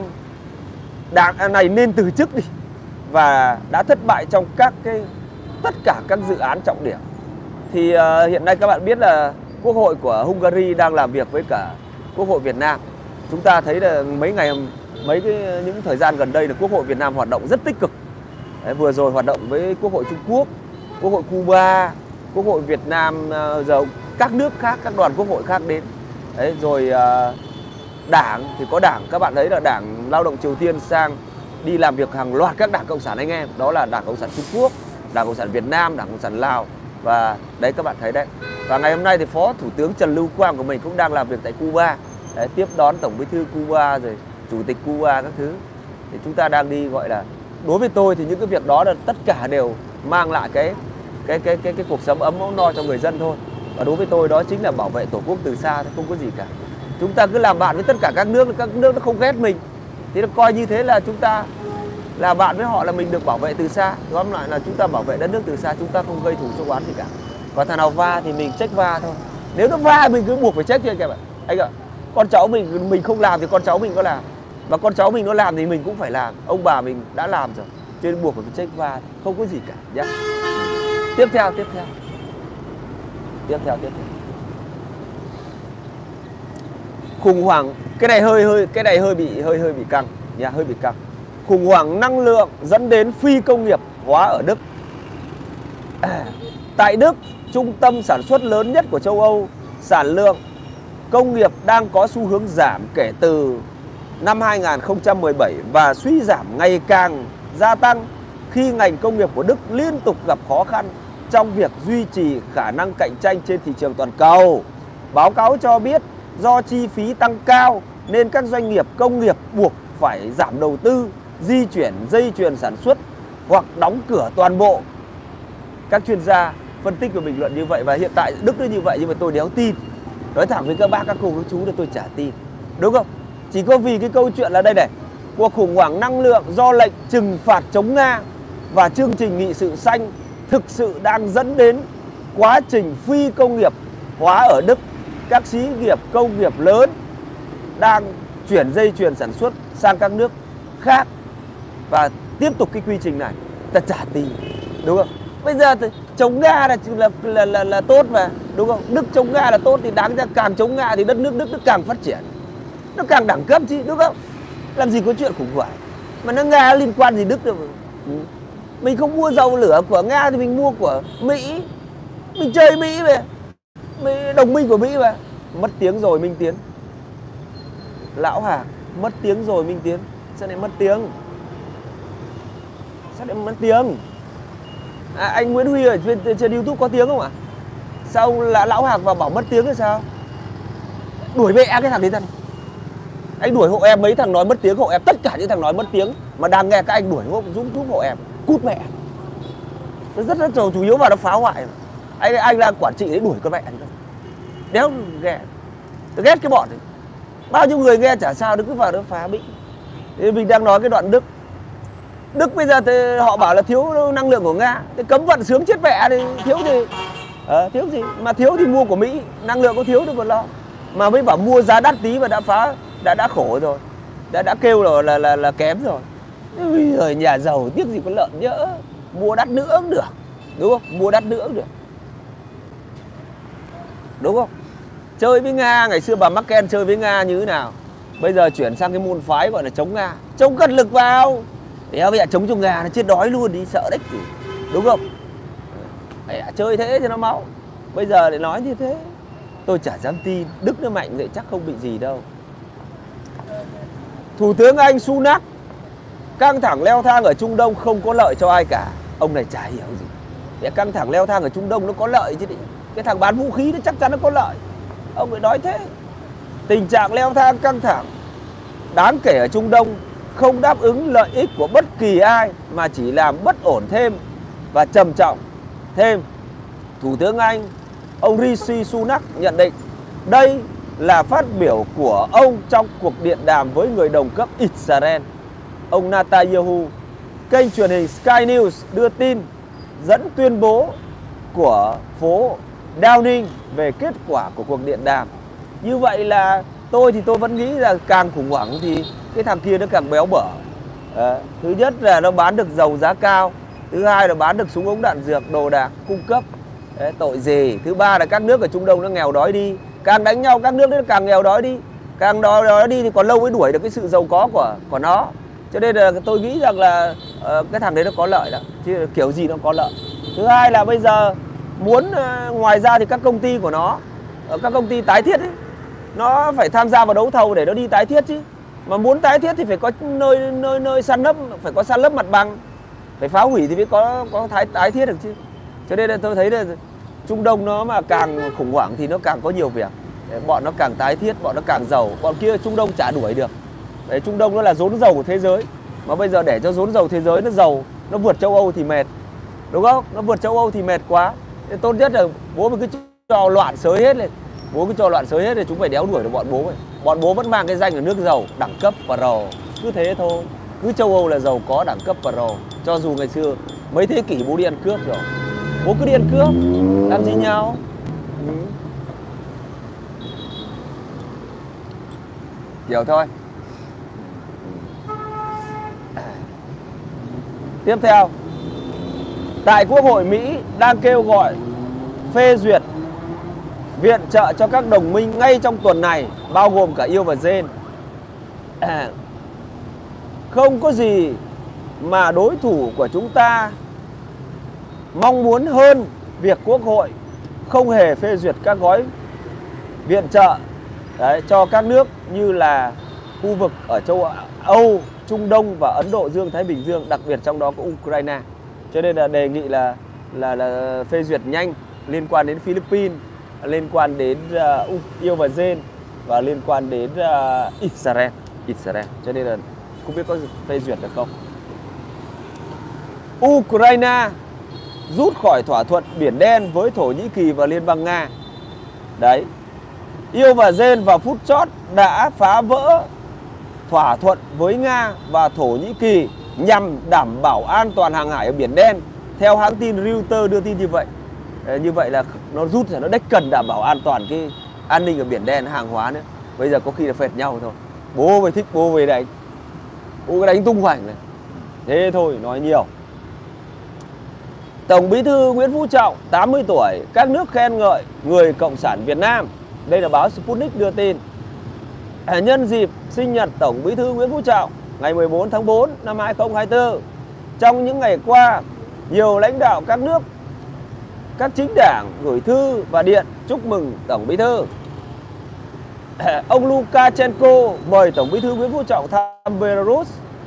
này nên từ chức đi và đã thất bại trong tất cả các dự án trọng điểm. Thì hiện nay các bạn biết là Quốc hội của Hungary đang làm việc với cả Quốc hội Việt Nam. Chúng ta thấy là những thời gian gần đây là Quốc hội Việt Nam hoạt động rất tích cực. Đấy, vừa rồi hoạt động với Quốc hội Trung Quốc, Quốc hội Cuba, Quốc hội Việt Nam, giờ các nước khác, các đoàn quốc hội khác đến. Đấy, rồi đảng thì có đảng, các bạn thấy là Đảng Lao động Triều Tiên sang đi làm việc hàng loạt các đảng Cộng sản anh em. Đó là Đảng Cộng sản Trung Quốc, Đảng Cộng sản Việt Nam, Đảng Cộng sản Lào. Và đấy các bạn thấy đấy. Và ngày hôm nay thì Phó Thủ tướng Trần Lưu Quang của mình cũng đang làm việc tại Cuba. Đấy, tiếp đón Tổng Bí thư Cuba rồi Chủ tịch Cuba các thứ. Thì chúng ta đang đi gọi là, đối với tôi thì những cái việc đó là tất cả đều mang lại cái cuộc sống ấm no cho người dân thôi. Và đối với tôi đó chính là bảo vệ Tổ quốc từ xa, không có gì cả. Chúng ta cứ làm bạn với tất cả các nước nó không ghét mình. Thì nó coi như thế là chúng ta là bạn với họ, là mình được bảo vệ từ xa. Tóm lại là chúng ta bảo vệ đất nước từ xa, chúng ta không gây thù chuốc oán gì cả. Còn thằng nào va thì mình trách va thôi. Nếu nó va mình cứ buộc phải trách chứ anh ạ. Con cháu mình không làm thì con cháu mình có làm. Và con cháu mình nó làm thì mình cũng phải làm. Ông bà mình đã làm rồi, cho nên buộc phải trách va, không có gì cả nhé. Tiếp theo Tiếp theo. Khủng hoảng, cái này hơi bị căng nha, hơi bị căng. Khủng hoảng năng lượng dẫn đến phi công nghiệp hóa ở Đức. Tại Đức, trung tâm sản xuất lớn nhất của châu Âu, sản lượng công nghiệp đang có xu hướng giảm kể từ năm 2017 và suy giảm ngày càng gia tăng khi ngành công nghiệp của Đức liên tục gặp khó khăn trong việc duy trì khả năng cạnh tranh trên thị trường toàn cầu. Báo cáo cho biết do chi phí tăng cao nên các doanh nghiệp công nghiệp buộc phải giảm đầu tư, di chuyển dây chuyền sản xuất hoặc đóng cửa toàn bộ. Các chuyên gia phân tích và bình luận như vậy, và hiện tại Đức nó như vậy nhưng mà tôi đéo tin. Nói thẳng với các bác, các cô, các chú thì tôi chả tin. Đúng không? Chỉ có vì cái câu chuyện là đây này, cuộc khủng hoảng năng lượng do lệnh trừng phạt chống Nga và chương trình nghị sự xanh thực sự đang dẫn đến quá trình phi công nghiệp hóa ở Đức. Các xí nghiệp công nghiệp lớn đang chuyển dây chuyền sản xuất sang các nước khác và tiếp tục cái quy trình này. Ta chả tin, đúng không? Bây giờ thì chống Nga là tốt mà, đúng không? Đức chống Nga là tốt thì đáng ra càng chống Nga thì đất nước Đức nó càng phát triển, nó càng đẳng cấp chứ, đúng không? Làm gì có chuyện khủng hoảng mà nó Nga liên quan gì Đức đâu. Mình không mua dầu lửa của Nga thì mình mua của Mỹ, mình chơi Mỹ về, đồng minh của Mỹ mà. Mất tiếng rồi Minh Tiến, lão Hà, mất tiếng rồi Minh Tiến. Sao lại mất tiếng? Sao lại mất tiếng? Anh Nguyễn Huy ở trên YouTube có tiếng không ạ? Sao là lão Hạc vào bảo mất tiếng thì sao? Đuổi mẹ cái thằng đấy ra. Anh đuổi hộ em, mấy thằng nói mất tiếng hộ em, tất cả những thằng nói mất tiếng mà đang nghe các anh đuổi giúp hộ em, cút mẹ. Nó rất là chủ yếu vào nó phá hoại. Anh là quản trị đấy, đuổi con mẹ. Đéo ghét. Tôi ghét cái bọn này. Bao nhiêu người nghe chả sao, nó cứ vào nó phá Mỹ. Thì mình đang nói cái đoạn Đức. Đức bây giờ thì họ bảo là thiếu năng lượng của Nga, thì cấm vận sướng chết mẹ thì thiếu gì? Thiếu gì? Mà thiếu thì mua của Mỹ, năng lượng có thiếu được còn lo. Mà mới bảo mua giá đắt tí mà đã phá, đã khổ rồi, đã kêu rồi là kém rồi. Bây giờ nhà giàu tiếc gì có lợn nhỡ, mua đắt nữa cũng được, đúng không? Mua đắt nữa cũng được, đúng không? Chơi với Nga, ngày xưa bà Merkel chơi với Nga như thế nào? Bây giờ chuyển sang cái môn phái gọi là chống Nga, chống cật lực vào. Bây giờ chống cho Nga nó chết đói luôn đi, sợ đấy, đúng không? Chơi thế cho nó máu. Bây giờ lại nói như thế, tôi chả dám tin. Đức nó mạnh vậy chắc không bị gì đâu. Thủ tướng Anh Sunak: căng thẳng leo thang ở Trung Đông không có lợi cho ai cả. Ông này chả hiểu gì. Để căng thẳng leo thang ở Trung Đông nó có lợi chứ. Cái thằng bán vũ khí nó chắc chắn nó có lợi. Ông lại nói thế. Tình trạng leo thang căng thẳng đáng kể ở Trung Đông không đáp ứng lợi ích của bất kỳ ai mà chỉ làm bất ổn thêm và trầm trọng thêm. Thủ tướng Anh, ông Rishi Sunak nhận định đây là phát biểu của ông trong cuộc điện đàm với người đồng cấp Israel, ông Netanyahu. Kênh truyền hình Sky News đưa tin dẫn tuyên bố của phố Downing về kết quả của cuộc điện đàm. Như vậy là tôi vẫn nghĩ là càng khủng hoảng thì cái thằng kia nó càng béo bở. Thứ nhất là nó bán được dầu giá cao, thứ hai là bán được súng ống đạn dược, đồ đạc cung cấp. Tội gì. Thứ ba là các nước ở Trung Đông nó nghèo đói đi, càng đánh nhau các nước nó càng nghèo đói đi, càng đói đi thì còn lâu mới đuổi được cái sự giàu có của nó. Cho nên là tôi nghĩ rằng là cái thằng đấy nó có lợi đó, chứ kiểu gì nó có lợi. Thứ hai là bây giờ muốn ngoài ra thì các công ty của nó, các công ty tái thiết ấy, nó phải tham gia vào đấu thầu để nó đi tái thiết chứ. Mà muốn tái thiết thì phải có nơi san lấp, phải có san lấp mặt bằng, phải phá hủy thì mới có tái thiết được chứ. Cho nên là tôi thấy là Trung Đông nó mà càng khủng hoảng thì nó càng có nhiều việc. Bọn nó càng tái thiết, bọn nó càng giàu. Bọn kia Trung Đông chả đuổi được. Đấy, Trung Đông nó là rốn dầu của thế giới. Mà bây giờ để cho rốn dầu thế giới nó giàu, nó vượt châu Âu thì mệt, đúng không? Nó vượt châu Âu thì mệt quá. Thế tốt nhất là bố mình cứ cho loạn xới hết lên. Bố cứ cho loạn xới hết thì chúng phải đéo đuổi được bọn bố ấy. Bọn bố vẫn mang cái danh ở nước giàu, đẳng cấp pro. Cứ thế thôi. Cứ châu Âu là giàu có, đẳng cấp pro. Cho dù ngày xưa mấy thế kỷ bố đi ăn cướp rồi, bố cứ đi ăn cướp, làm gì nhau. Hiểu thôi. Tiếp theo, tại Quốc hội Mỹ đang kêu gọi phê duyệt viện trợ cho các đồng minh ngay trong tuần này, bao gồm cả Yêu và Dên. Không có gì mà đối thủ của chúng ta mong muốn hơn việc Quốc hội không hề phê duyệt các gói viện trợ cho các nước như là khu vực ở châu Âu, Trung Đông và Ấn Độ Dương, Thái Bình Dương, đặc biệt trong đó có Ukraine. Cho nên là đề nghị là phê duyệt nhanh liên quan đến Philippines, liên quan đến Yêu và Dên và liên quan đến Israel. Cho nên là không biết có phê duyệt được không. Ukraine rút khỏi thỏa thuận Biển Đen với Thổ Nhĩ Kỳ và Liên bang Nga. Đấy. Yêu và Dên vào phút chót đã phá vỡ thỏa thuận với Nga và Thổ Nhĩ Kỳ nhằm đảm bảo an toàn hàng hải ở Biển Đen. Theo hãng tin Reuters đưa tin như vậy. Như vậy là nó rút ra, nó đếch cần đảm bảo an toàn cái an ninh ở Biển Đen, hàng hóa nữa. Bây giờ có khi là phệt nhau thôi. Bố về thích, bố về đánh. Bố đánh tung hoành này. Thế thôi, nói nhiều. Tổng Bí thư Nguyễn Phú Trọng, 80 tuổi, các nước khen ngợi người Cộng sản Việt Nam. Đây là báo Sputnik đưa tin. Nhân dịp sinh nhật Tổng Bí thư Nguyễn Phú Trọng ngày 14 tháng 4 năm 2024, trong những ngày qua, nhiều lãnh đạo các nước, các chính đảng gửi thư và điện chúc mừng Tổng Bí thư. Ông Lukashenko mời Tổng Bí thư Nguyễn Phú Trọng thăm Belarus.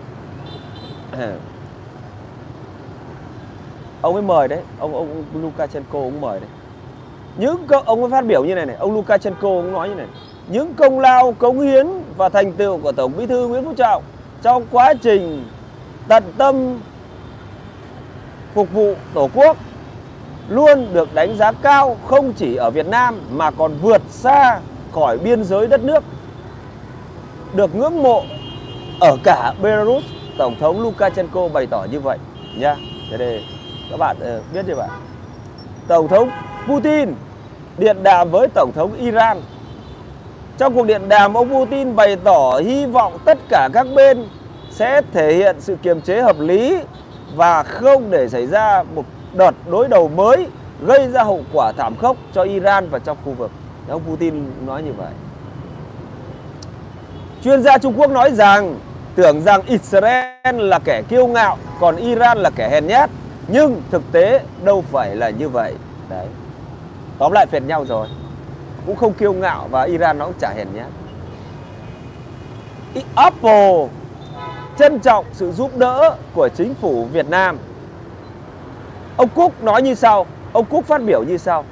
Ông ấy mời đấy, ông Lukashenko ông mời đấy. Ông ấy phát biểu như này này, ông Lukashenko ông nói như này: những công lao, cống hiến và thành tựu của Tổng Bí thư Nguyễn Phú Trọng trong quá trình tận tâm phục vụ Tổ quốc luôn được đánh giá cao, không chỉ ở Việt Nam mà còn vượt xa khỏi biên giới đất nước, được ngưỡng mộ ở cả Belarus. Tổng thống Lukashenko bày tỏ như vậy nha. Thế đây các bạn biết chưa bạn? Tổng thống Putin điện đàm với Tổng thống Iran. Trong cuộc điện đàm, ông Putin bày tỏ hy vọng tất cả các bên sẽ thể hiện sự kiềm chế hợp lý và không để xảy ra một đợt đối đầu mới gây ra hậu quả thảm khốc cho Iran và trong khu vực. Ông Putin nói như vậy. Chuyên gia Trung Quốc nói rằng tưởng rằng Israel là kẻ kiêu ngạo, còn Iran là kẻ hèn nhát. Nhưng thực tế đâu phải là như vậy. Đấy. Tóm lại phệt nhau rồi. Cũng không kiêu ngạo và Iran nó cũng chả hèn nhát. Apple trân trọng sự giúp đỡ của chính phủ Việt Nam. Ông Cúc nói như sau. Ông Cúc phát biểu như sau.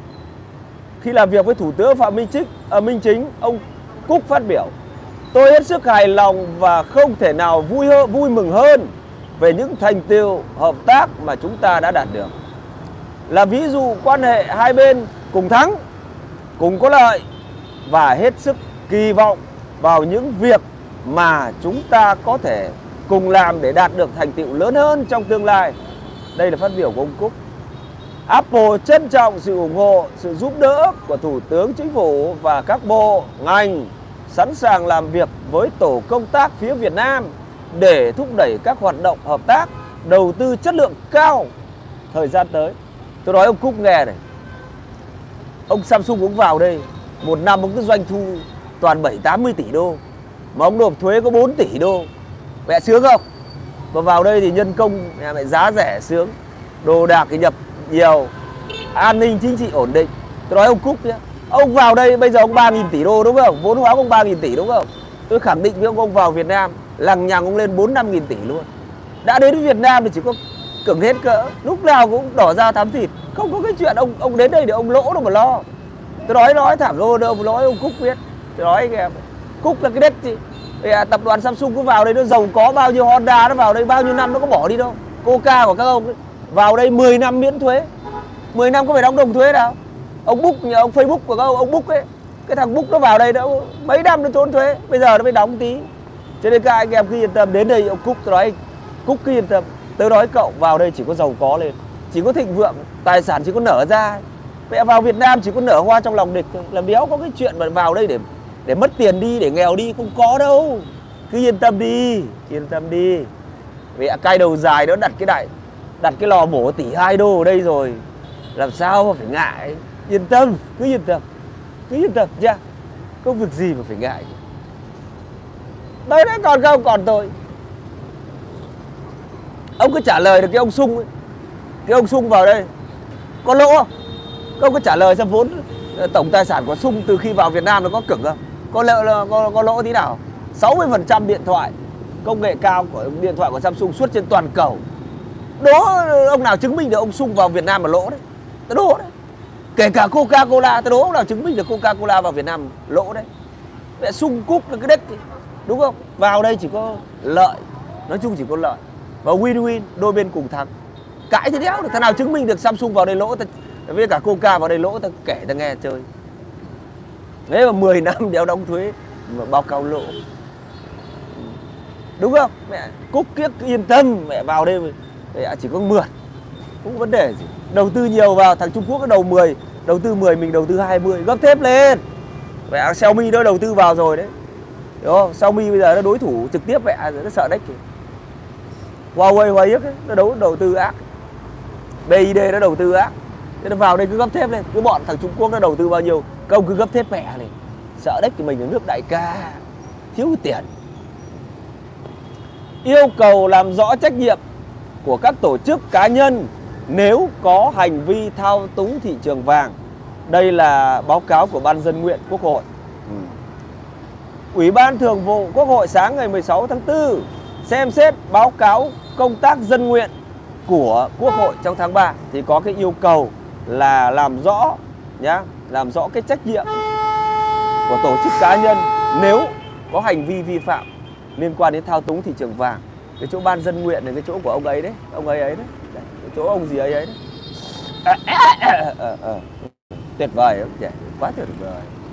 Khi làm việc với Thủ tướng Phạm Minh Chính, ông Cúc phát biểu: tôi hết sức hài lòng và không thể nào vui mừng hơn về những thành tựu hợp tác mà chúng ta đã đạt được. Là ví dụ quan hệ hai bên cùng thắng, cùng có lợi và hết sức kỳ vọng vào những việc mà chúng ta có thể cùng làm để đạt được thành tựu lớn hơn trong tương lai. Đây là phát biểu của ông Cúc. Apple trân trọng sự ủng hộ, sự giúp đỡ của Thủ tướng Chính phủ và các bộ, ngành, sẵn sàng làm việc với tổ công tác phía Việt Nam để thúc đẩy các hoạt động hợp tác, đầu tư chất lượng cao thời gian tới. Tôi nói ông Cúc nghe này. Ông Samsung cũng vào đây, một năm ông cứ doanh thu toàn 70-80 tỷ đô, mà ông nộp thuế có 4 tỷ đô. Mẹ sướng không? Mà vào đây thì nhân công mẹ giá rẻ sướng, đồ đạc thì nhập nhiều, an ninh chính trị ổn định. Tôi nói ông Cúc nhé, ông vào đây bây giờ ông 3.000 tỷ đô đúng không? Vốn hóa ông 3.000 tỷ đúng không? Tôi khẳng định với ông vào Việt Nam lằng nhằng ông lên 4-5.000 tỷ luôn. Đã đến Việt Nam thì chỉ có cứng hết cỡ, lúc nào cũng đỏ da thắm thịt. Không có cái chuyện ông đến đây để ông lỗ đâu mà lo. Tôi nói thẳng luôn, ông nói ông Cúc biết. Tôi nói anh em, Cúc là cái đếch gì. Tập đoàn Samsung cứ vào đây nó giàu có bao nhiêu, Honda nó vào đây bao nhiêu năm nó có bỏ đi đâu. Coca của các ông ấy, vào đây 10 năm miễn thuế, 10 năm có phải đóng đồng thuế nào. Ông Book, ông Facebook của các ông Book ấy, cái thằng Book nó vào đây đã mấy năm nó trốn thuế, bây giờ nó mới đóng tí. Cho nên các anh em cứ yên tâm, đến đây ông Cúc, tôi nói Cúc cứ yên tâm. Tôi nói cậu vào đây chỉ có giàu có lên, chỉ có thịnh vượng, tài sản chỉ có nở ra. Mẹ vào Việt Nam chỉ có nở hoa trong lòng địch thôi. Làm đéo có cái chuyện mà vào đây để mất tiền đi, để nghèo đi, không có đâu. Cứ yên tâm đi, yên tâm đi. Mẹ cay đầu dài nó đặt cái lò mổ 1,2 tỷ đô ở đây rồi, làm sao mà phải ngại. Yên tâm, cứ yên tâm. cứ yên tâm nha, không việc gì mà phải ngại. Đấy còn không còn tôi. Ông cứ trả lời được cái ông Sung ấy. Cái ông Sung vào đây có lỗ không? Ông cứ trả lời xem vốn tổng tài sản của Sung từ khi vào Việt Nam nó có cứng không? Có lỗ tí nào? 60% điện thoại công nghệ cao của điện thoại của Samsung xuất trên toàn cầu. Đố ông nào chứng minh được ông Sung vào Việt Nam mà lỗ đấy. Tôi đố đấy. Kể cả Coca-Cola, tôi đố ông nào chứng minh được Coca-Cola vào Việt Nam lỗ đấy. Mẹ Sung Cúc là cái đếch, đúng không? Vào đây chỉ có lợi, nói chung chỉ có lợi. Và win-win, đôi bên cùng thắng. Cãi thì đéo được, thằng nào chứng minh được Samsung vào đây lỗ, với cả Coca vào đây lỗ, ta kể ta nghe chơi. Thế mà 10 năm đéo đóng thuế mà báo cáo lỗ. Đúng không? Mẹ Cúc Kiếc yên tâm, mẹ vào đây mẹ chỉ có mượn, không có vấn đề gì. Đầu tư nhiều vào, thằng Trung Quốc nó đầu tư 10, mình đầu tư 20, gấp thép lên. Mẹ Xiaomi nó đầu tư vào rồi đấy. Đúng không? Xiaomi bây giờ nó đối thủ trực tiếp mẹ, nó sợ đếch kìa. Huawei nó đầu tư ác. BID nó đầu tư ác. Thế nó vào đây cứ gấp thép lên. Cái bọn thằng Trung Quốc nó đầu tư bao nhiêu, công cứ gấp thép mẹ này. Sợ đếch thì mình ở nước đại ca, thiếu tiền. Yêu cầu làm rõ trách nhiệm của các tổ chức cá nhân nếu có hành vi thao túng thị trường vàng. Đây là báo cáo của Ban Dân nguyện Quốc hội. Ủy ban Thường vụ Quốc hội sáng ngày 16 tháng 4 xem xét báo cáo công tác dân nguyện của Quốc hội trong tháng 3 thì có cái yêu cầu là làm rõ nhá, làm rõ cái trách nhiệm của tổ chức cá nhân nếu có hành vi vi phạm liên quan đến thao túng thị trường vàng. Cái chỗ Ban Dân nguyện này, cái chỗ của ông ấy đấy, ông ấy đấy, cái chỗ ông gì ấy đấy. Tuyệt vời không chị? Quá tuyệt vời.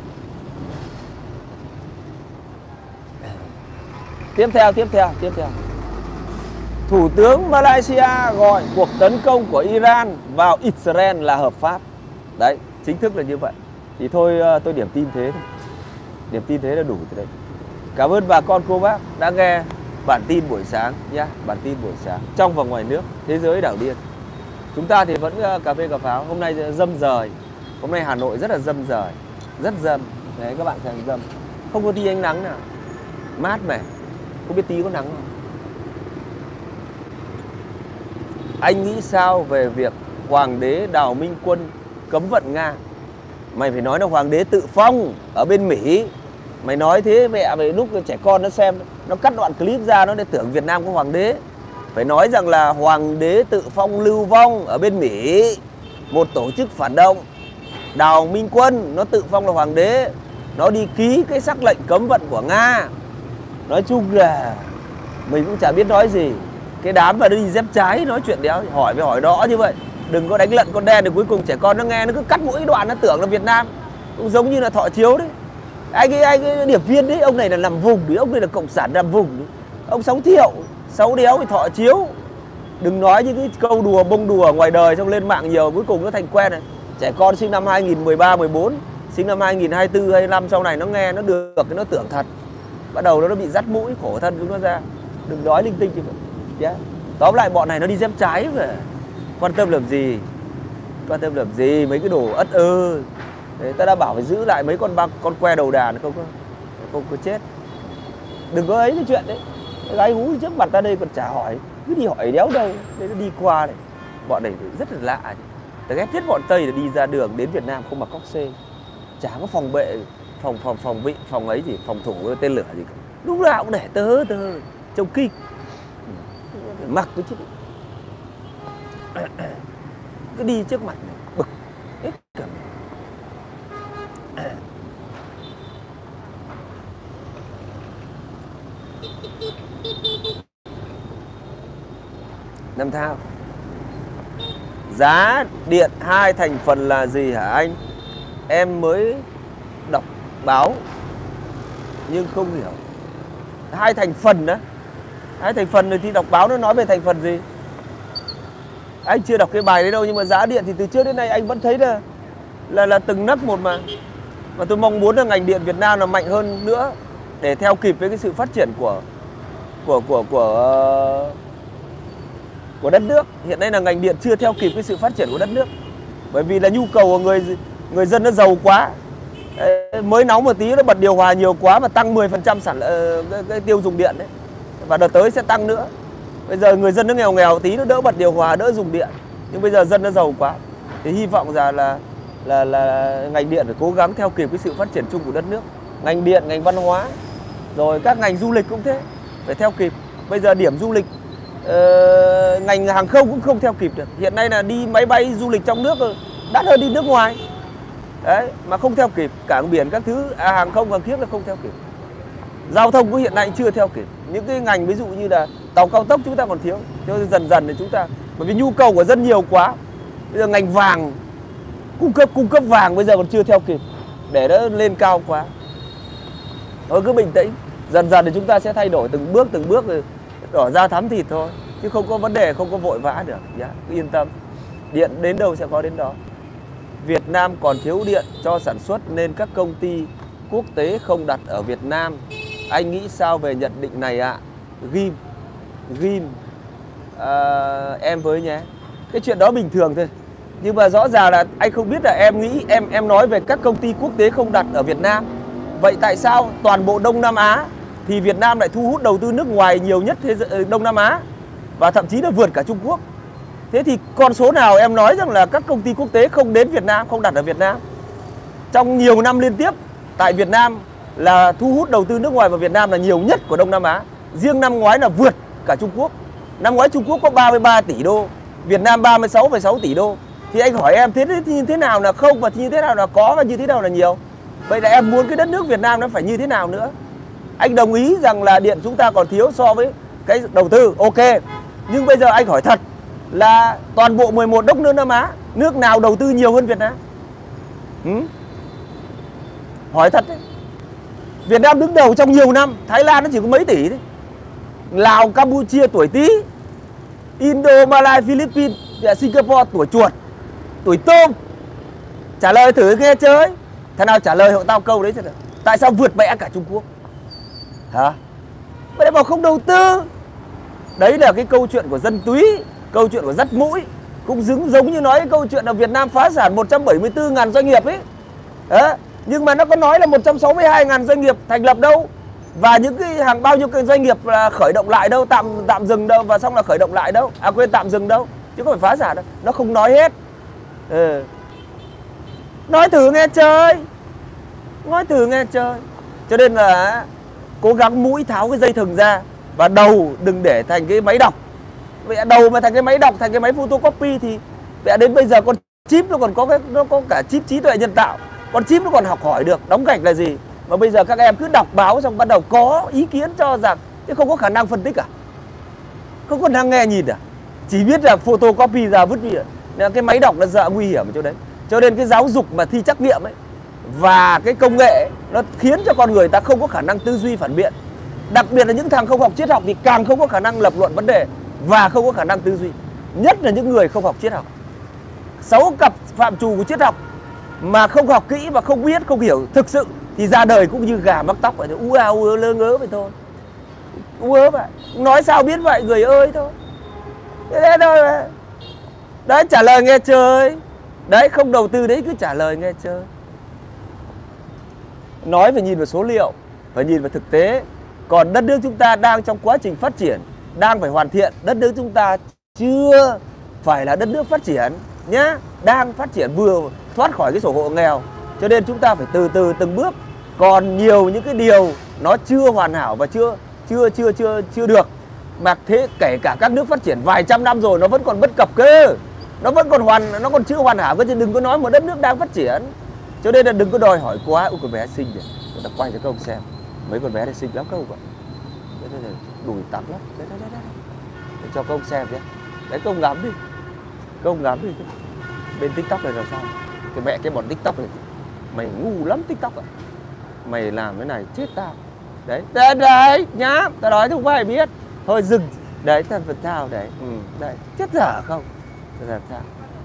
Tiếp theo. Thủ tướng Malaysia gọi cuộc tấn công của Iran vào Israel là hợp pháp. Đấy, chính thức là như vậy. Thì thôi tôi điểm tin thế thôi. Điểm tin thế là đủ rồi đấy. Cảm ơn bà con cô bác đã nghe bản tin buổi sáng nhá, bản tin buổi sáng trong và ngoài nước, thế giới đảo điên. Chúng ta thì vẫn cà phê cà pháo. Hôm nay râm rời. Hôm nay Hà Nội rất là râm rời, rất râm. Đấy các bạn xem râm. Không có tí ánh nắng nào. Mát mẻ. Không biết tí có nắng không? Anh nghĩ sao về việc Hoàng đế Đào Minh Quân cấm vận Nga? Mày phải nói là Hoàng đế tự phong ở bên Mỹ. Mày nói thế mẹ về lúc trẻ con nó xem, nó cắt đoạn clip ra nó để tưởng Việt Nam có hoàng đế. Phải nói rằng là Hoàng đế tự phong lưu vong ở bên Mỹ, một tổ chức phản động. Đào Minh Quân nó tự phong là hoàng đế, nó đi ký cái sắc lệnh cấm vận của Nga. Nói chung là mình cũng chả biết nói gì. Cái đám mà nó đi dép trái nói chuyện đéo, hỏi với hỏi đó như vậy. Đừng có đánh lận con đen, thì cuối cùng trẻ con nó nghe nó cứ cắt mỗi đoạn nó tưởng là Việt Nam. Cũng giống như là Thọ Chiếu đấy. Anh ấy điệp viên đấy, ông này là làm vùng đấy, ông này là cộng sản làm vùng đấy. Ông Sống Thiệu, Xấu Đéo thì Thọ Chiếu. Đừng nói những cái câu đùa bông đùa ngoài đời xong lên mạng nhiều, cuối cùng nó thành quen này. Trẻ con sinh năm 2013, 14, sinh năm 2024, 25 sau này nó nghe nó được cái nó tưởng thật. Bắt đầu nó bị dắt mũi khổ thân chúng nó ra. Đừng nói linh tinh như vậy. Yeah. Tóm lại bọn này nó đi dép trái về. Quan tâm làm gì? Quan tâm làm gì mấy cái đồ ất ơ. Đấy, ta đã bảo phải giữ lại mấy con que đầu đàn không có chết. Đừng có ấy cái chuyện đấy. Gái gú trước mặt ta đây còn chả hỏi, cứ đi hỏi đéo đâu. Đấy nó đi qua này. Bọn này rất là lạ. Ta ghét nhất bọn Tây là đi ra đường đến Việt Nam không mặc cóc xê. Chả có phòng vệ, phòng ấy gì, phòng thủ tên lửa gì cả. Lúc nào cũng để tơ trông kinh. Phải mặc cái chứ. Cứ đi trước mặt này, bực hết cả. Năm thao. Giá điện 2 thành phần là gì hả anh? Em mới đọc báo nhưng không hiểu. 2 thành phần đó. 2 thành phần rồi thì đọc báo nó nói về thành phần gì? Anh chưa đọc cái bài đấy đâu, nhưng mà giá điện thì từ trước đến nay anh vẫn thấy là từng nấc một mà. Và tôi mong muốn là ngành điện Việt Nam là mạnh hơn nữa để theo kịp với cái sự phát triển của đất nước. Hiện nay là ngành điện chưa theo kịp cái sự phát triển của đất nước. Bởi vì là nhu cầu của người dân nó giàu quá. Đấy, mới nóng một tí nó bật điều hòa nhiều quá mà tăng 10% cái tiêu dùng điện đấy. Và đợt tới sẽ tăng nữa. Bây giờ người dân nó nghèo nghèo tí nó đỡ bật điều hòa, đỡ dùng điện. Nhưng bây giờ dân nó giàu quá. Thì hy vọng rằng là ngành điện phải cố gắng theo kịp cái sự phát triển chung của đất nước. Ngành điện, ngành văn hóa, rồi các ngành du lịch cũng thế, phải theo kịp. Bây giờ điểm du lịch, ngành hàng không cũng không theo kịp được. Hiện nay là đi máy bay du lịch trong nước đắt hơn đi nước ngoài. Đấy, mà không theo kịp. Cảng biển các thứ, hàng không hàng khiếc là không theo kịp. Giao thông cũng hiện nay chưa theo kịp. Những cái ngành ví dụ như là tàu cao tốc chúng ta còn thiếu. Cho nên dần dần thì chúng ta, bởi vì nhu cầu của dân nhiều quá. Bây giờ ngành vàng, cung cấp vàng bây giờ còn chưa theo kịp, để nó lên cao quá. Thôi cứ bình tĩnh, dần dần thì chúng ta sẽ thay đổi từng bước rồi đỏ da thắm thịt thôi, chứ không có vấn đề, không có vội vã được. Cứ yên tâm, điện đến đâu sẽ có đến đó. Việt Nam còn thiếu điện cho sản xuất nên các công ty quốc tế không đặt ở Việt Nam. Anh nghĩ sao về nhận định này ạ? Ghim em với nhé. Cái chuyện đó bình thường thôi. Nhưng mà rõ ràng là anh không biết là em nghĩ em nói về các công ty quốc tế không đặt ở Việt Nam. Vậy tại sao toàn bộ Đông Nam Á thì Việt Nam lại thu hút đầu tư nước ngoài nhiều nhất Đông Nam Á, và thậm chí là vượt cả Trung Quốc? Thế thì con số nào em nói rằng là các công ty quốc tế không đến Việt Nam, không đặt ở Việt Nam? Trong nhiều năm liên tiếp tại Việt Nam là thu hút đầu tư nước ngoài vào Việt Nam là nhiều nhất của Đông Nam Á. Riêng năm ngoái là vượt cả Trung Quốc. Năm ngoái Trung Quốc có 33 tỷ đô, Việt Nam 36,6 tỷ đô. Thì anh hỏi em như thế nào là không, và như thế nào là có, và như thế nào là nhiều? Vậy là em muốn cái đất nước Việt Nam nó phải như thế nào nữa? Anh đồng ý rằng là điện chúng ta còn thiếu so với cái đầu tư, ok. Nhưng bây giờ anh hỏi thật là toàn bộ 11 đất nước Nam Á, nước nào đầu tư nhiều hơn Việt Nam? Hỏi thật đấy. Việt Nam đứng đầu trong nhiều năm, Thái Lan nó chỉ có mấy tỷ thôi. Lào, Campuchia tuổi tí, Indo, Malai, Philippines, Singapore tuổi chuột, tuổi tôm. Trả lời thử nghe chơi. Thằng nào trả lời hộ tao câu đấy. Tại sao vượt mẹ cả Trung Quốc? Hả? Vậy bảo không đầu tư. Đấy là cái câu chuyện của dân túy, câu chuyện của dắt mũi. Cũng giống như nói cái câu chuyện là Việt Nam phá sản 174.000 doanh nghiệp ấy. Đó. Nhưng mà nó có nói là 162.000 doanh nghiệp thành lập đâu, và những cái bao nhiêu cái doanh nghiệp là khởi động lại đâu, tạm dừng đâu, và xong là khởi động lại đâu, quên, tạm dừng đâu, chứ không phải phá sản đâu. Nó không nói hết. Nói thử nghe chơi. Cho nên là cố gắng mũi tháo cái dây thừng ra, và đầu đừng để thành cái máy đọc. Vậy đầu mà thành cái máy đọc, thành cái máy photocopy thì đến bây giờ con chip nó còn có cả chip trí tuệ nhân tạo. Con chip nó còn học hỏi được, đóng gạch là gì. Mà bây giờ các em cứ đọc báo xong bắt đầu có ý kiến cho rằng, chứ không có khả năng phân tích à, không có khả năng nghe nhìn à, chỉ biết là photocopy ra vứt đi. Nên cái máy đọc nó rất nguy hiểm ở chỗ đấy. Cho nên cái giáo dục mà thi trắc nghiệm ấy và cái công nghệ ấy, nó khiến cho con người ta không có khả năng tư duy phản biện. Đặc biệt là những thằng không học triết học thì càng không có khả năng lập luận vấn đề và không có khả năng tư duy. Nhất là những người không học triết học. 6 cặp phạm trù của triết học mà không học kỹ và không biết, không hiểu thực sự thì ra đời cũng như gà mắc tóc vậy thôi, u ớ lơ ngớ vậy thôi. U ớ vậy. Nói sao biết vậy người ơi thôi. Thế thôi mà. Đấy, trả lời nghe chơi. Đấy, không đầu tư đấy cứ trả lời nghe chơi. Nói phải nhìn vào số liệu, phải nhìn vào thực tế. Còn đất nước chúng ta đang trong quá trình phát triển, đang phải hoàn thiện. Đất nước chúng ta chưa phải là đất nước phát triển nhá, đang phát triển, vừa thoát khỏi cái sổ hộ nghèo. Cho nên chúng ta phải từ từ từng bước. Còn nhiều những cái điều nó chưa hoàn hảo và chưa được. Mà thế kể cả các nước phát triển vài trăm năm rồi nó vẫn còn bất cập cơ. Nó còn chưa hoàn hảo cơ, chứ đừng có nói một đất nước đang phát triển. Cho nên là đừng có đòi hỏi quá. Ôi con bé xinh vậy, người ta quay cho các ông xem. Mấy con bé này xinh lắm các ông ạ. Đùi tắm lắm. Đấy. Để cho các ông xem nhé. Đấy, các ông ngắm đi. Bên TikTok này là sao? Cái bọn TikTok này, mày ngu lắm TikTok ạ. Mày làm cái này chết tao. Đấy nhá, tao nói không phải biết. Thôi dừng. Đấy, thật vật thao đấy. Đây, chết dở không? Thật sao?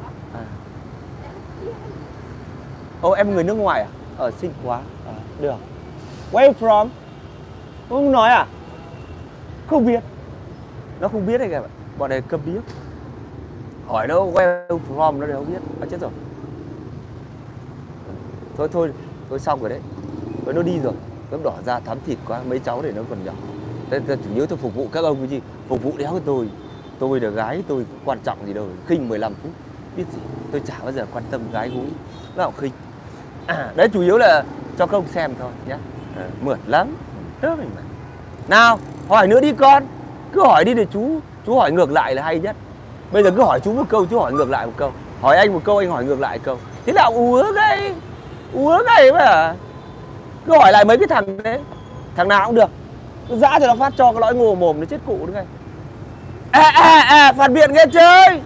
Ô, em người nước ngoài à? Xinh quá. Được. Where you from? Không nói à? Không biết. Nó không biết đấy kìa. Bọn này câm điếc. Hỏi nó where you from nó đều không biết. Chết rồi. Thôi tôi xong rồi đấy. Rồi nó đi rồi, nó đỏ ra thắm thịt quá, mấy cháu để nó còn nhỏ. Tôi chủ yếu tôi phục vụ các ông cái gì, phục vụ đéo tôi. Tôi là gái, tôi quan trọng gì đâu, khinh 15 phút, biết gì. Tôi chả bao giờ quan tâm gái gú, nó khinh. Đấy chủ yếu là cho các ông xem thôi nhé. Mượt lắm, tớ mình mà. Nào, hỏi nữa đi con. Cứ hỏi đi để chú hỏi ngược lại là hay nhất. Bây giờ cứ hỏi chú một câu, chú hỏi ngược lại một câu. Hỏi anh một câu, anh hỏi ngược lại một câu. Thế nào ú ứa ngay mà. Cứ hỏi lại mấy cái thằng đấy, thằng nào cũng được. Cứ dã cho nó phát cho cái lõi ngô mồm nó chết cụ nữa ngay. Phản biện nghe chơi.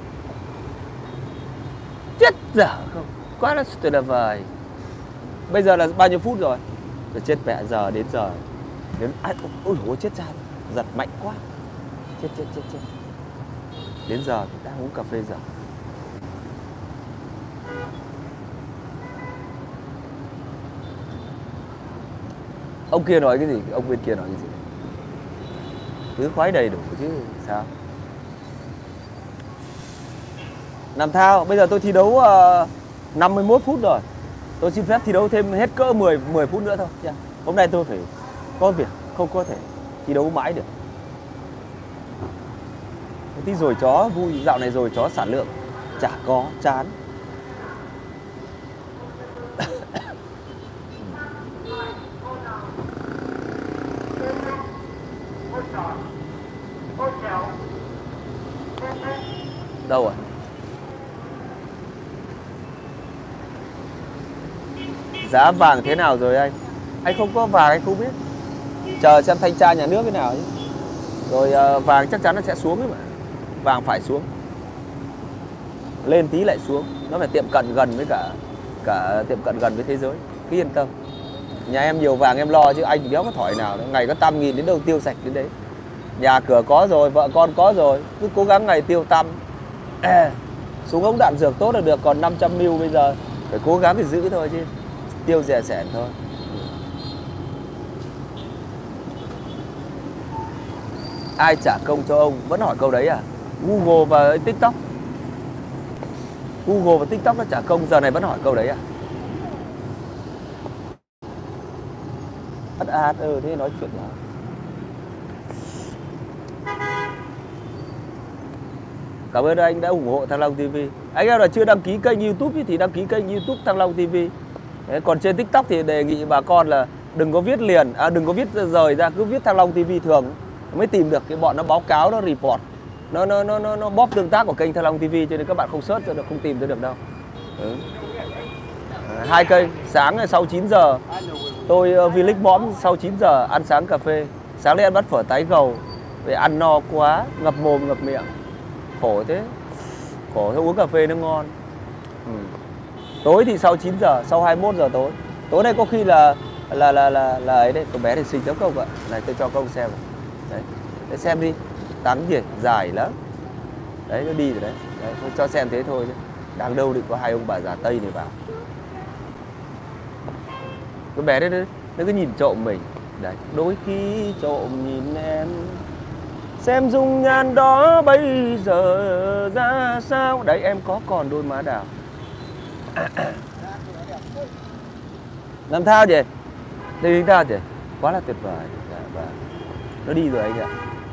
Chết dở không. Quá là tuyệt vời. Bây giờ là bao nhiêu phút rồi? Rồi chết mẹ, giờ đến giờ. Đến ôi dồi, chết cha. Giật mạnh quá. Chết. Đến giờ thì đang uống cà phê giờ. Ông kia nói cái gì? Ông bên kia nói cái gì? Cứ khoái đầy đủ chứ sao? Làm thao, bây giờ tôi thi đấu 51 phút rồi. Tôi xin phép thi đấu thêm hết cỡ 10 phút nữa thôi. Hôm nay tôi phải có việc, không có thể thi đấu mãi được. Tí rồi chó vui, dạo này rồi chó sản lượng chả có, chán. Đâu rồi? Giá vàng thế nào rồi anh? Anh không có vàng anh không biết. Chờ xem thanh tra nhà nước thế nào ấy. Rồi vàng chắc chắn nó sẽ xuống ấy mà. Vàng phải xuống. Lên tí lại xuống. Nó phải tiệm cận gần với cả tiệm cận gần với thế giới. Cứ yên tâm. Nhà em nhiều vàng em lo chứ anh thì đéo có thỏi nào. Ngày có 100.000 đến đâu tiêu sạch đến đấy. Nhà cửa có rồi, vợ con có rồi. Cứ cố gắng ngày tiêu tăm. Súng ống đạn dược tốt là được. Còn 500 ml bây giờ phải cố gắng để giữ thôi chứ. Tiêu rẻ sẻn thôi. Ai trả công cho ông? Vẫn hỏi câu đấy à? Google và TikTok. Google và TikTok nó trả công, giờ này vẫn hỏi câu đấy à? Thế nói chuyện nào? Cảm ơn anh đã ủng hộ Thăng Long TV. Anh em là chưa đăng ký kênh YouTube thì đăng ký kênh YouTube Thăng Long TV. Đấy, còn trên TikTok thì đề nghị bà con là đừng có viết liền, đừng có viết rời ra, cứ viết Thăng Long TV thường mới tìm được. Cái bọn nó báo cáo, nó report, nó bóp tương tác của kênh Thăng Long TV, cho nên các bạn không search ra được, không tìm ra được đâu. Hai kênh, sáng sau 9 giờ tôi V-League mõm, sau 9 giờ ăn sáng cà phê. Sáng nay ăn bát phở tái gầu, về ăn no quá, ngập mồm ngập miệng, khổ thế. Khổ thế, uống cà phê nó ngon. Tối thì sau 9 giờ, sau 21 giờ tối. Tối nay có khi là ấy đấy, con bé này xinh lắm không ạ? Này tôi cho công xem. Đấy, để xem đi. Tắng gì, dài lắm. Đấy, nó đi rồi đấy. Đấy, tôi cho xem thế thôi. Đang đâu định có hai ông bà già Tây này vào. Cái bé đấy, nó cứ nhìn trộm mình. Đấy, đôi khi trộm nhìn em, xem dung nhan đó bây giờ ra sao. Đấy, em có còn đôi má đào. Làm thao chị? Đây thao chị? Quá là tuyệt vời. Nó đi rồi anh ạ.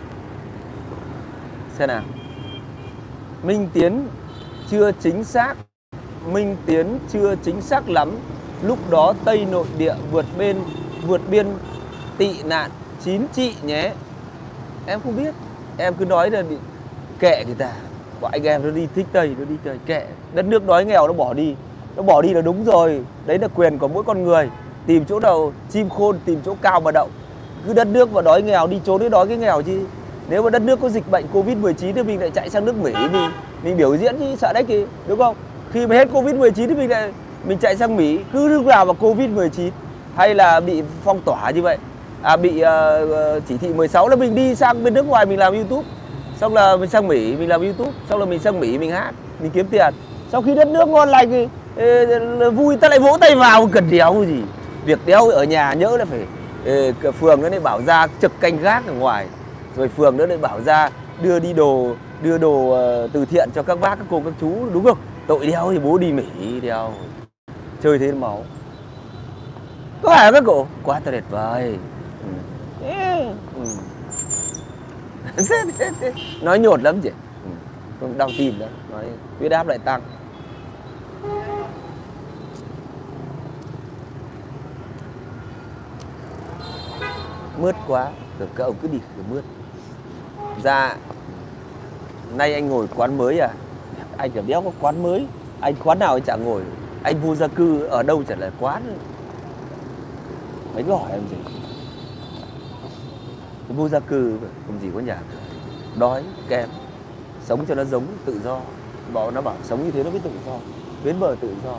Xem nào. Minh Tiến chưa chính xác. Minh Tiến chưa chính xác lắm. Lúc đó Tây nội địa vượt biên tị nạn 9 chị nhé. Em không biết. Em cứ nói là kệ người ta. Bọn anh em nó đi thích Tây, nó đi Tây, kệ. Đất nước đói nghèo nó bỏ đi. Nó bỏ đi là đúng rồi. Đấy là quyền của mỗi con người. Tìm chỗ nào chim khôn, tìm chỗ cao mà đậu. Cứ đất nước mà đói nghèo đi trốn để đói cái nghèo chứ. Nếu mà đất nước có dịch bệnh Covid-19 thì mình lại chạy sang nước Mỹ, mình biểu diễn chứ sợ đấy kì, đúng không? Khi mà hết Covid-19 thì mình chạy sang Mỹ. Cứ lúc nào mà Covid-19 hay là bị phong tỏa như vậy, bị chỉ thị 16 là mình đi sang bên nước ngoài mình làm YouTube. Xong là mình sang Mỹ mình làm YouTube. Xong là mình sang Mỹ mình hát, mình kiếm tiền. Sau khi đất nước ngon lành thì vui ta lại vỗ tay vào, cần đéo gì. Việc đéo ở nhà nhỡ là phải phường nó lại bảo ra trực canh gác ở ngoài. Rồi phường nó lại bảo ra đưa đồ từ thiện cho các bác, các cô, các chú, đúng không? Tội đéo thì bố đi Mỹ đéo. Chơi thế máu. Có phải không các cụ? Quá tuyệt vời. Nói nhột lắm chị. Không đau tim đó, nói huyết áp lại tăng. Mướt quá, rồi các ông cứ đi mướt. Dạ. Nay anh ngồi quán mới à? Anh cảm đéo có quán mới. Anh quán nào anh chẳng ngồi. Anh vô gia cư ở đâu chẳng là quán. Mấy cái hỏi em gì? Vô gia cư không gì có nhà. Đói, kém. Sống cho nó giống tự do. Nó bảo sống như thế nó mới tự do. Bến bờ tự do.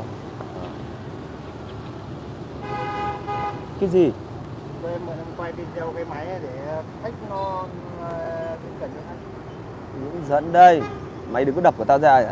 Cái gì? Em quay video cái máy để khách nó đến gần như khách. Hướng dẫn đây. Mày đừng có đập của tao ra.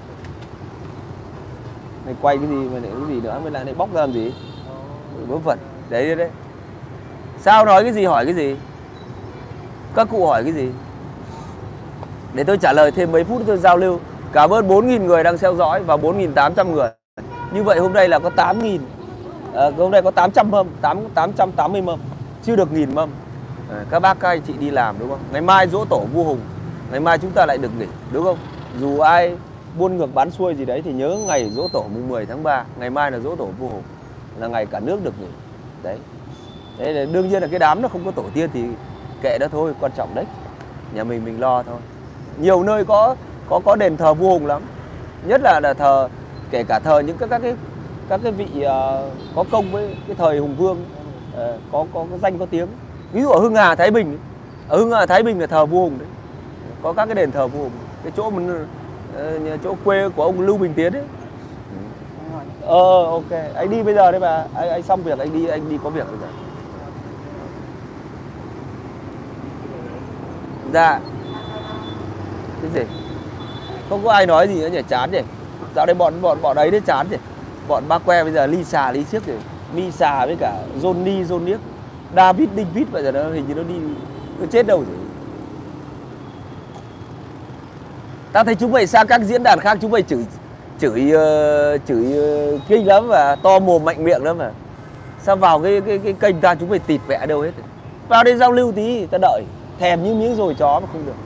Mày quay cái gì mà để cái gì nữa, mày lại này bóc ra làm gì? Vớ vẩn. Đấy đấy. Sao nói cái gì hỏi cái gì? Các cụ hỏi cái gì? Để tôi trả lời thêm mấy phút tôi giao lưu. Cảm ơn 4.000 người đang theo dõi và 4.800 người. Như vậy hôm nay là có 8.000. Hôm nay có 800 mâm, 880 mâm. Chưa được 1.000 mâm. Các bác các anh chị đi làm đúng không? Ngày mai giỗ tổ vua Hùng. Ngày mai chúng ta lại được nghỉ đúng không? Dù ai buôn ngược bán xuôi gì đấy thì nhớ ngày giỗ tổ mùng 10 tháng 3. Ngày mai là giỗ tổ vua Hùng. Là ngày cả nước được nghỉ. Đấy. Thế là đương nhiên là cái đám nó không có tổ tiên thì kệ đó thôi, quan trọng đấy. Nhà mình lo thôi. Nhiều nơi có đền thờ vua Hùng lắm. Nhất là thờ, kể cả thờ những các cái vị có công với cái thời Hùng Vương, có danh có tiếng. Ví dụ ở Hưng Hà Thái Bình. Ở Hưng Hà Thái Bình là thờ vua Hùng đấy. Có các cái đền thờ vua Hùng. Cái chỗ chỗ quê của ông Lưu Bình Tiến ấy. Ok, anh đi bây giờ đấy bà. Anh xong việc anh đi có việc bây giờ. Dạ. Cái gì? Không có ai nói gì nữa nhỉ, chán nhỉ. Dạo đây bọn ấy đấy chán nhỉ. Bọn ba que bây giờ ly xà ly xiếc rồi. Mi xà với cả Johnny Niếc. David David bây giờ nó hình như nó đi nó chết đâu rồi. Tao thấy chúng mày sang các diễn đàn khác chúng mày chửi kinh lắm và to mồm mạnh miệng lắm mà. Sao vào cái kênh ta chúng mày tịt vẽ đâu hết. Vào đây giao lưu tí ta đợi. Thèm như miếng rồi chó mà không được.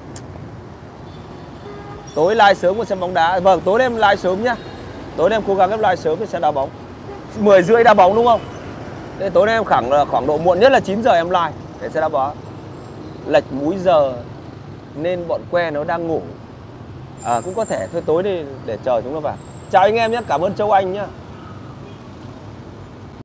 Tối live sớm có xem bóng đá. Vâng, tối em live sớm nhá. Tối em cố gắng em live sớm để xem đá bóng. 10 rưỡi đá bóng đúng không? Thế tối nay em khoảng độ muộn nhất là 9 giờ em live để xem đá bóng. Lệch múi giờ nên bọn que nó đang ngủ. Cũng có thể thôi tối đi để chờ chúng nó vào. Chào anh em nhé, cảm ơn Châu Anh nhé.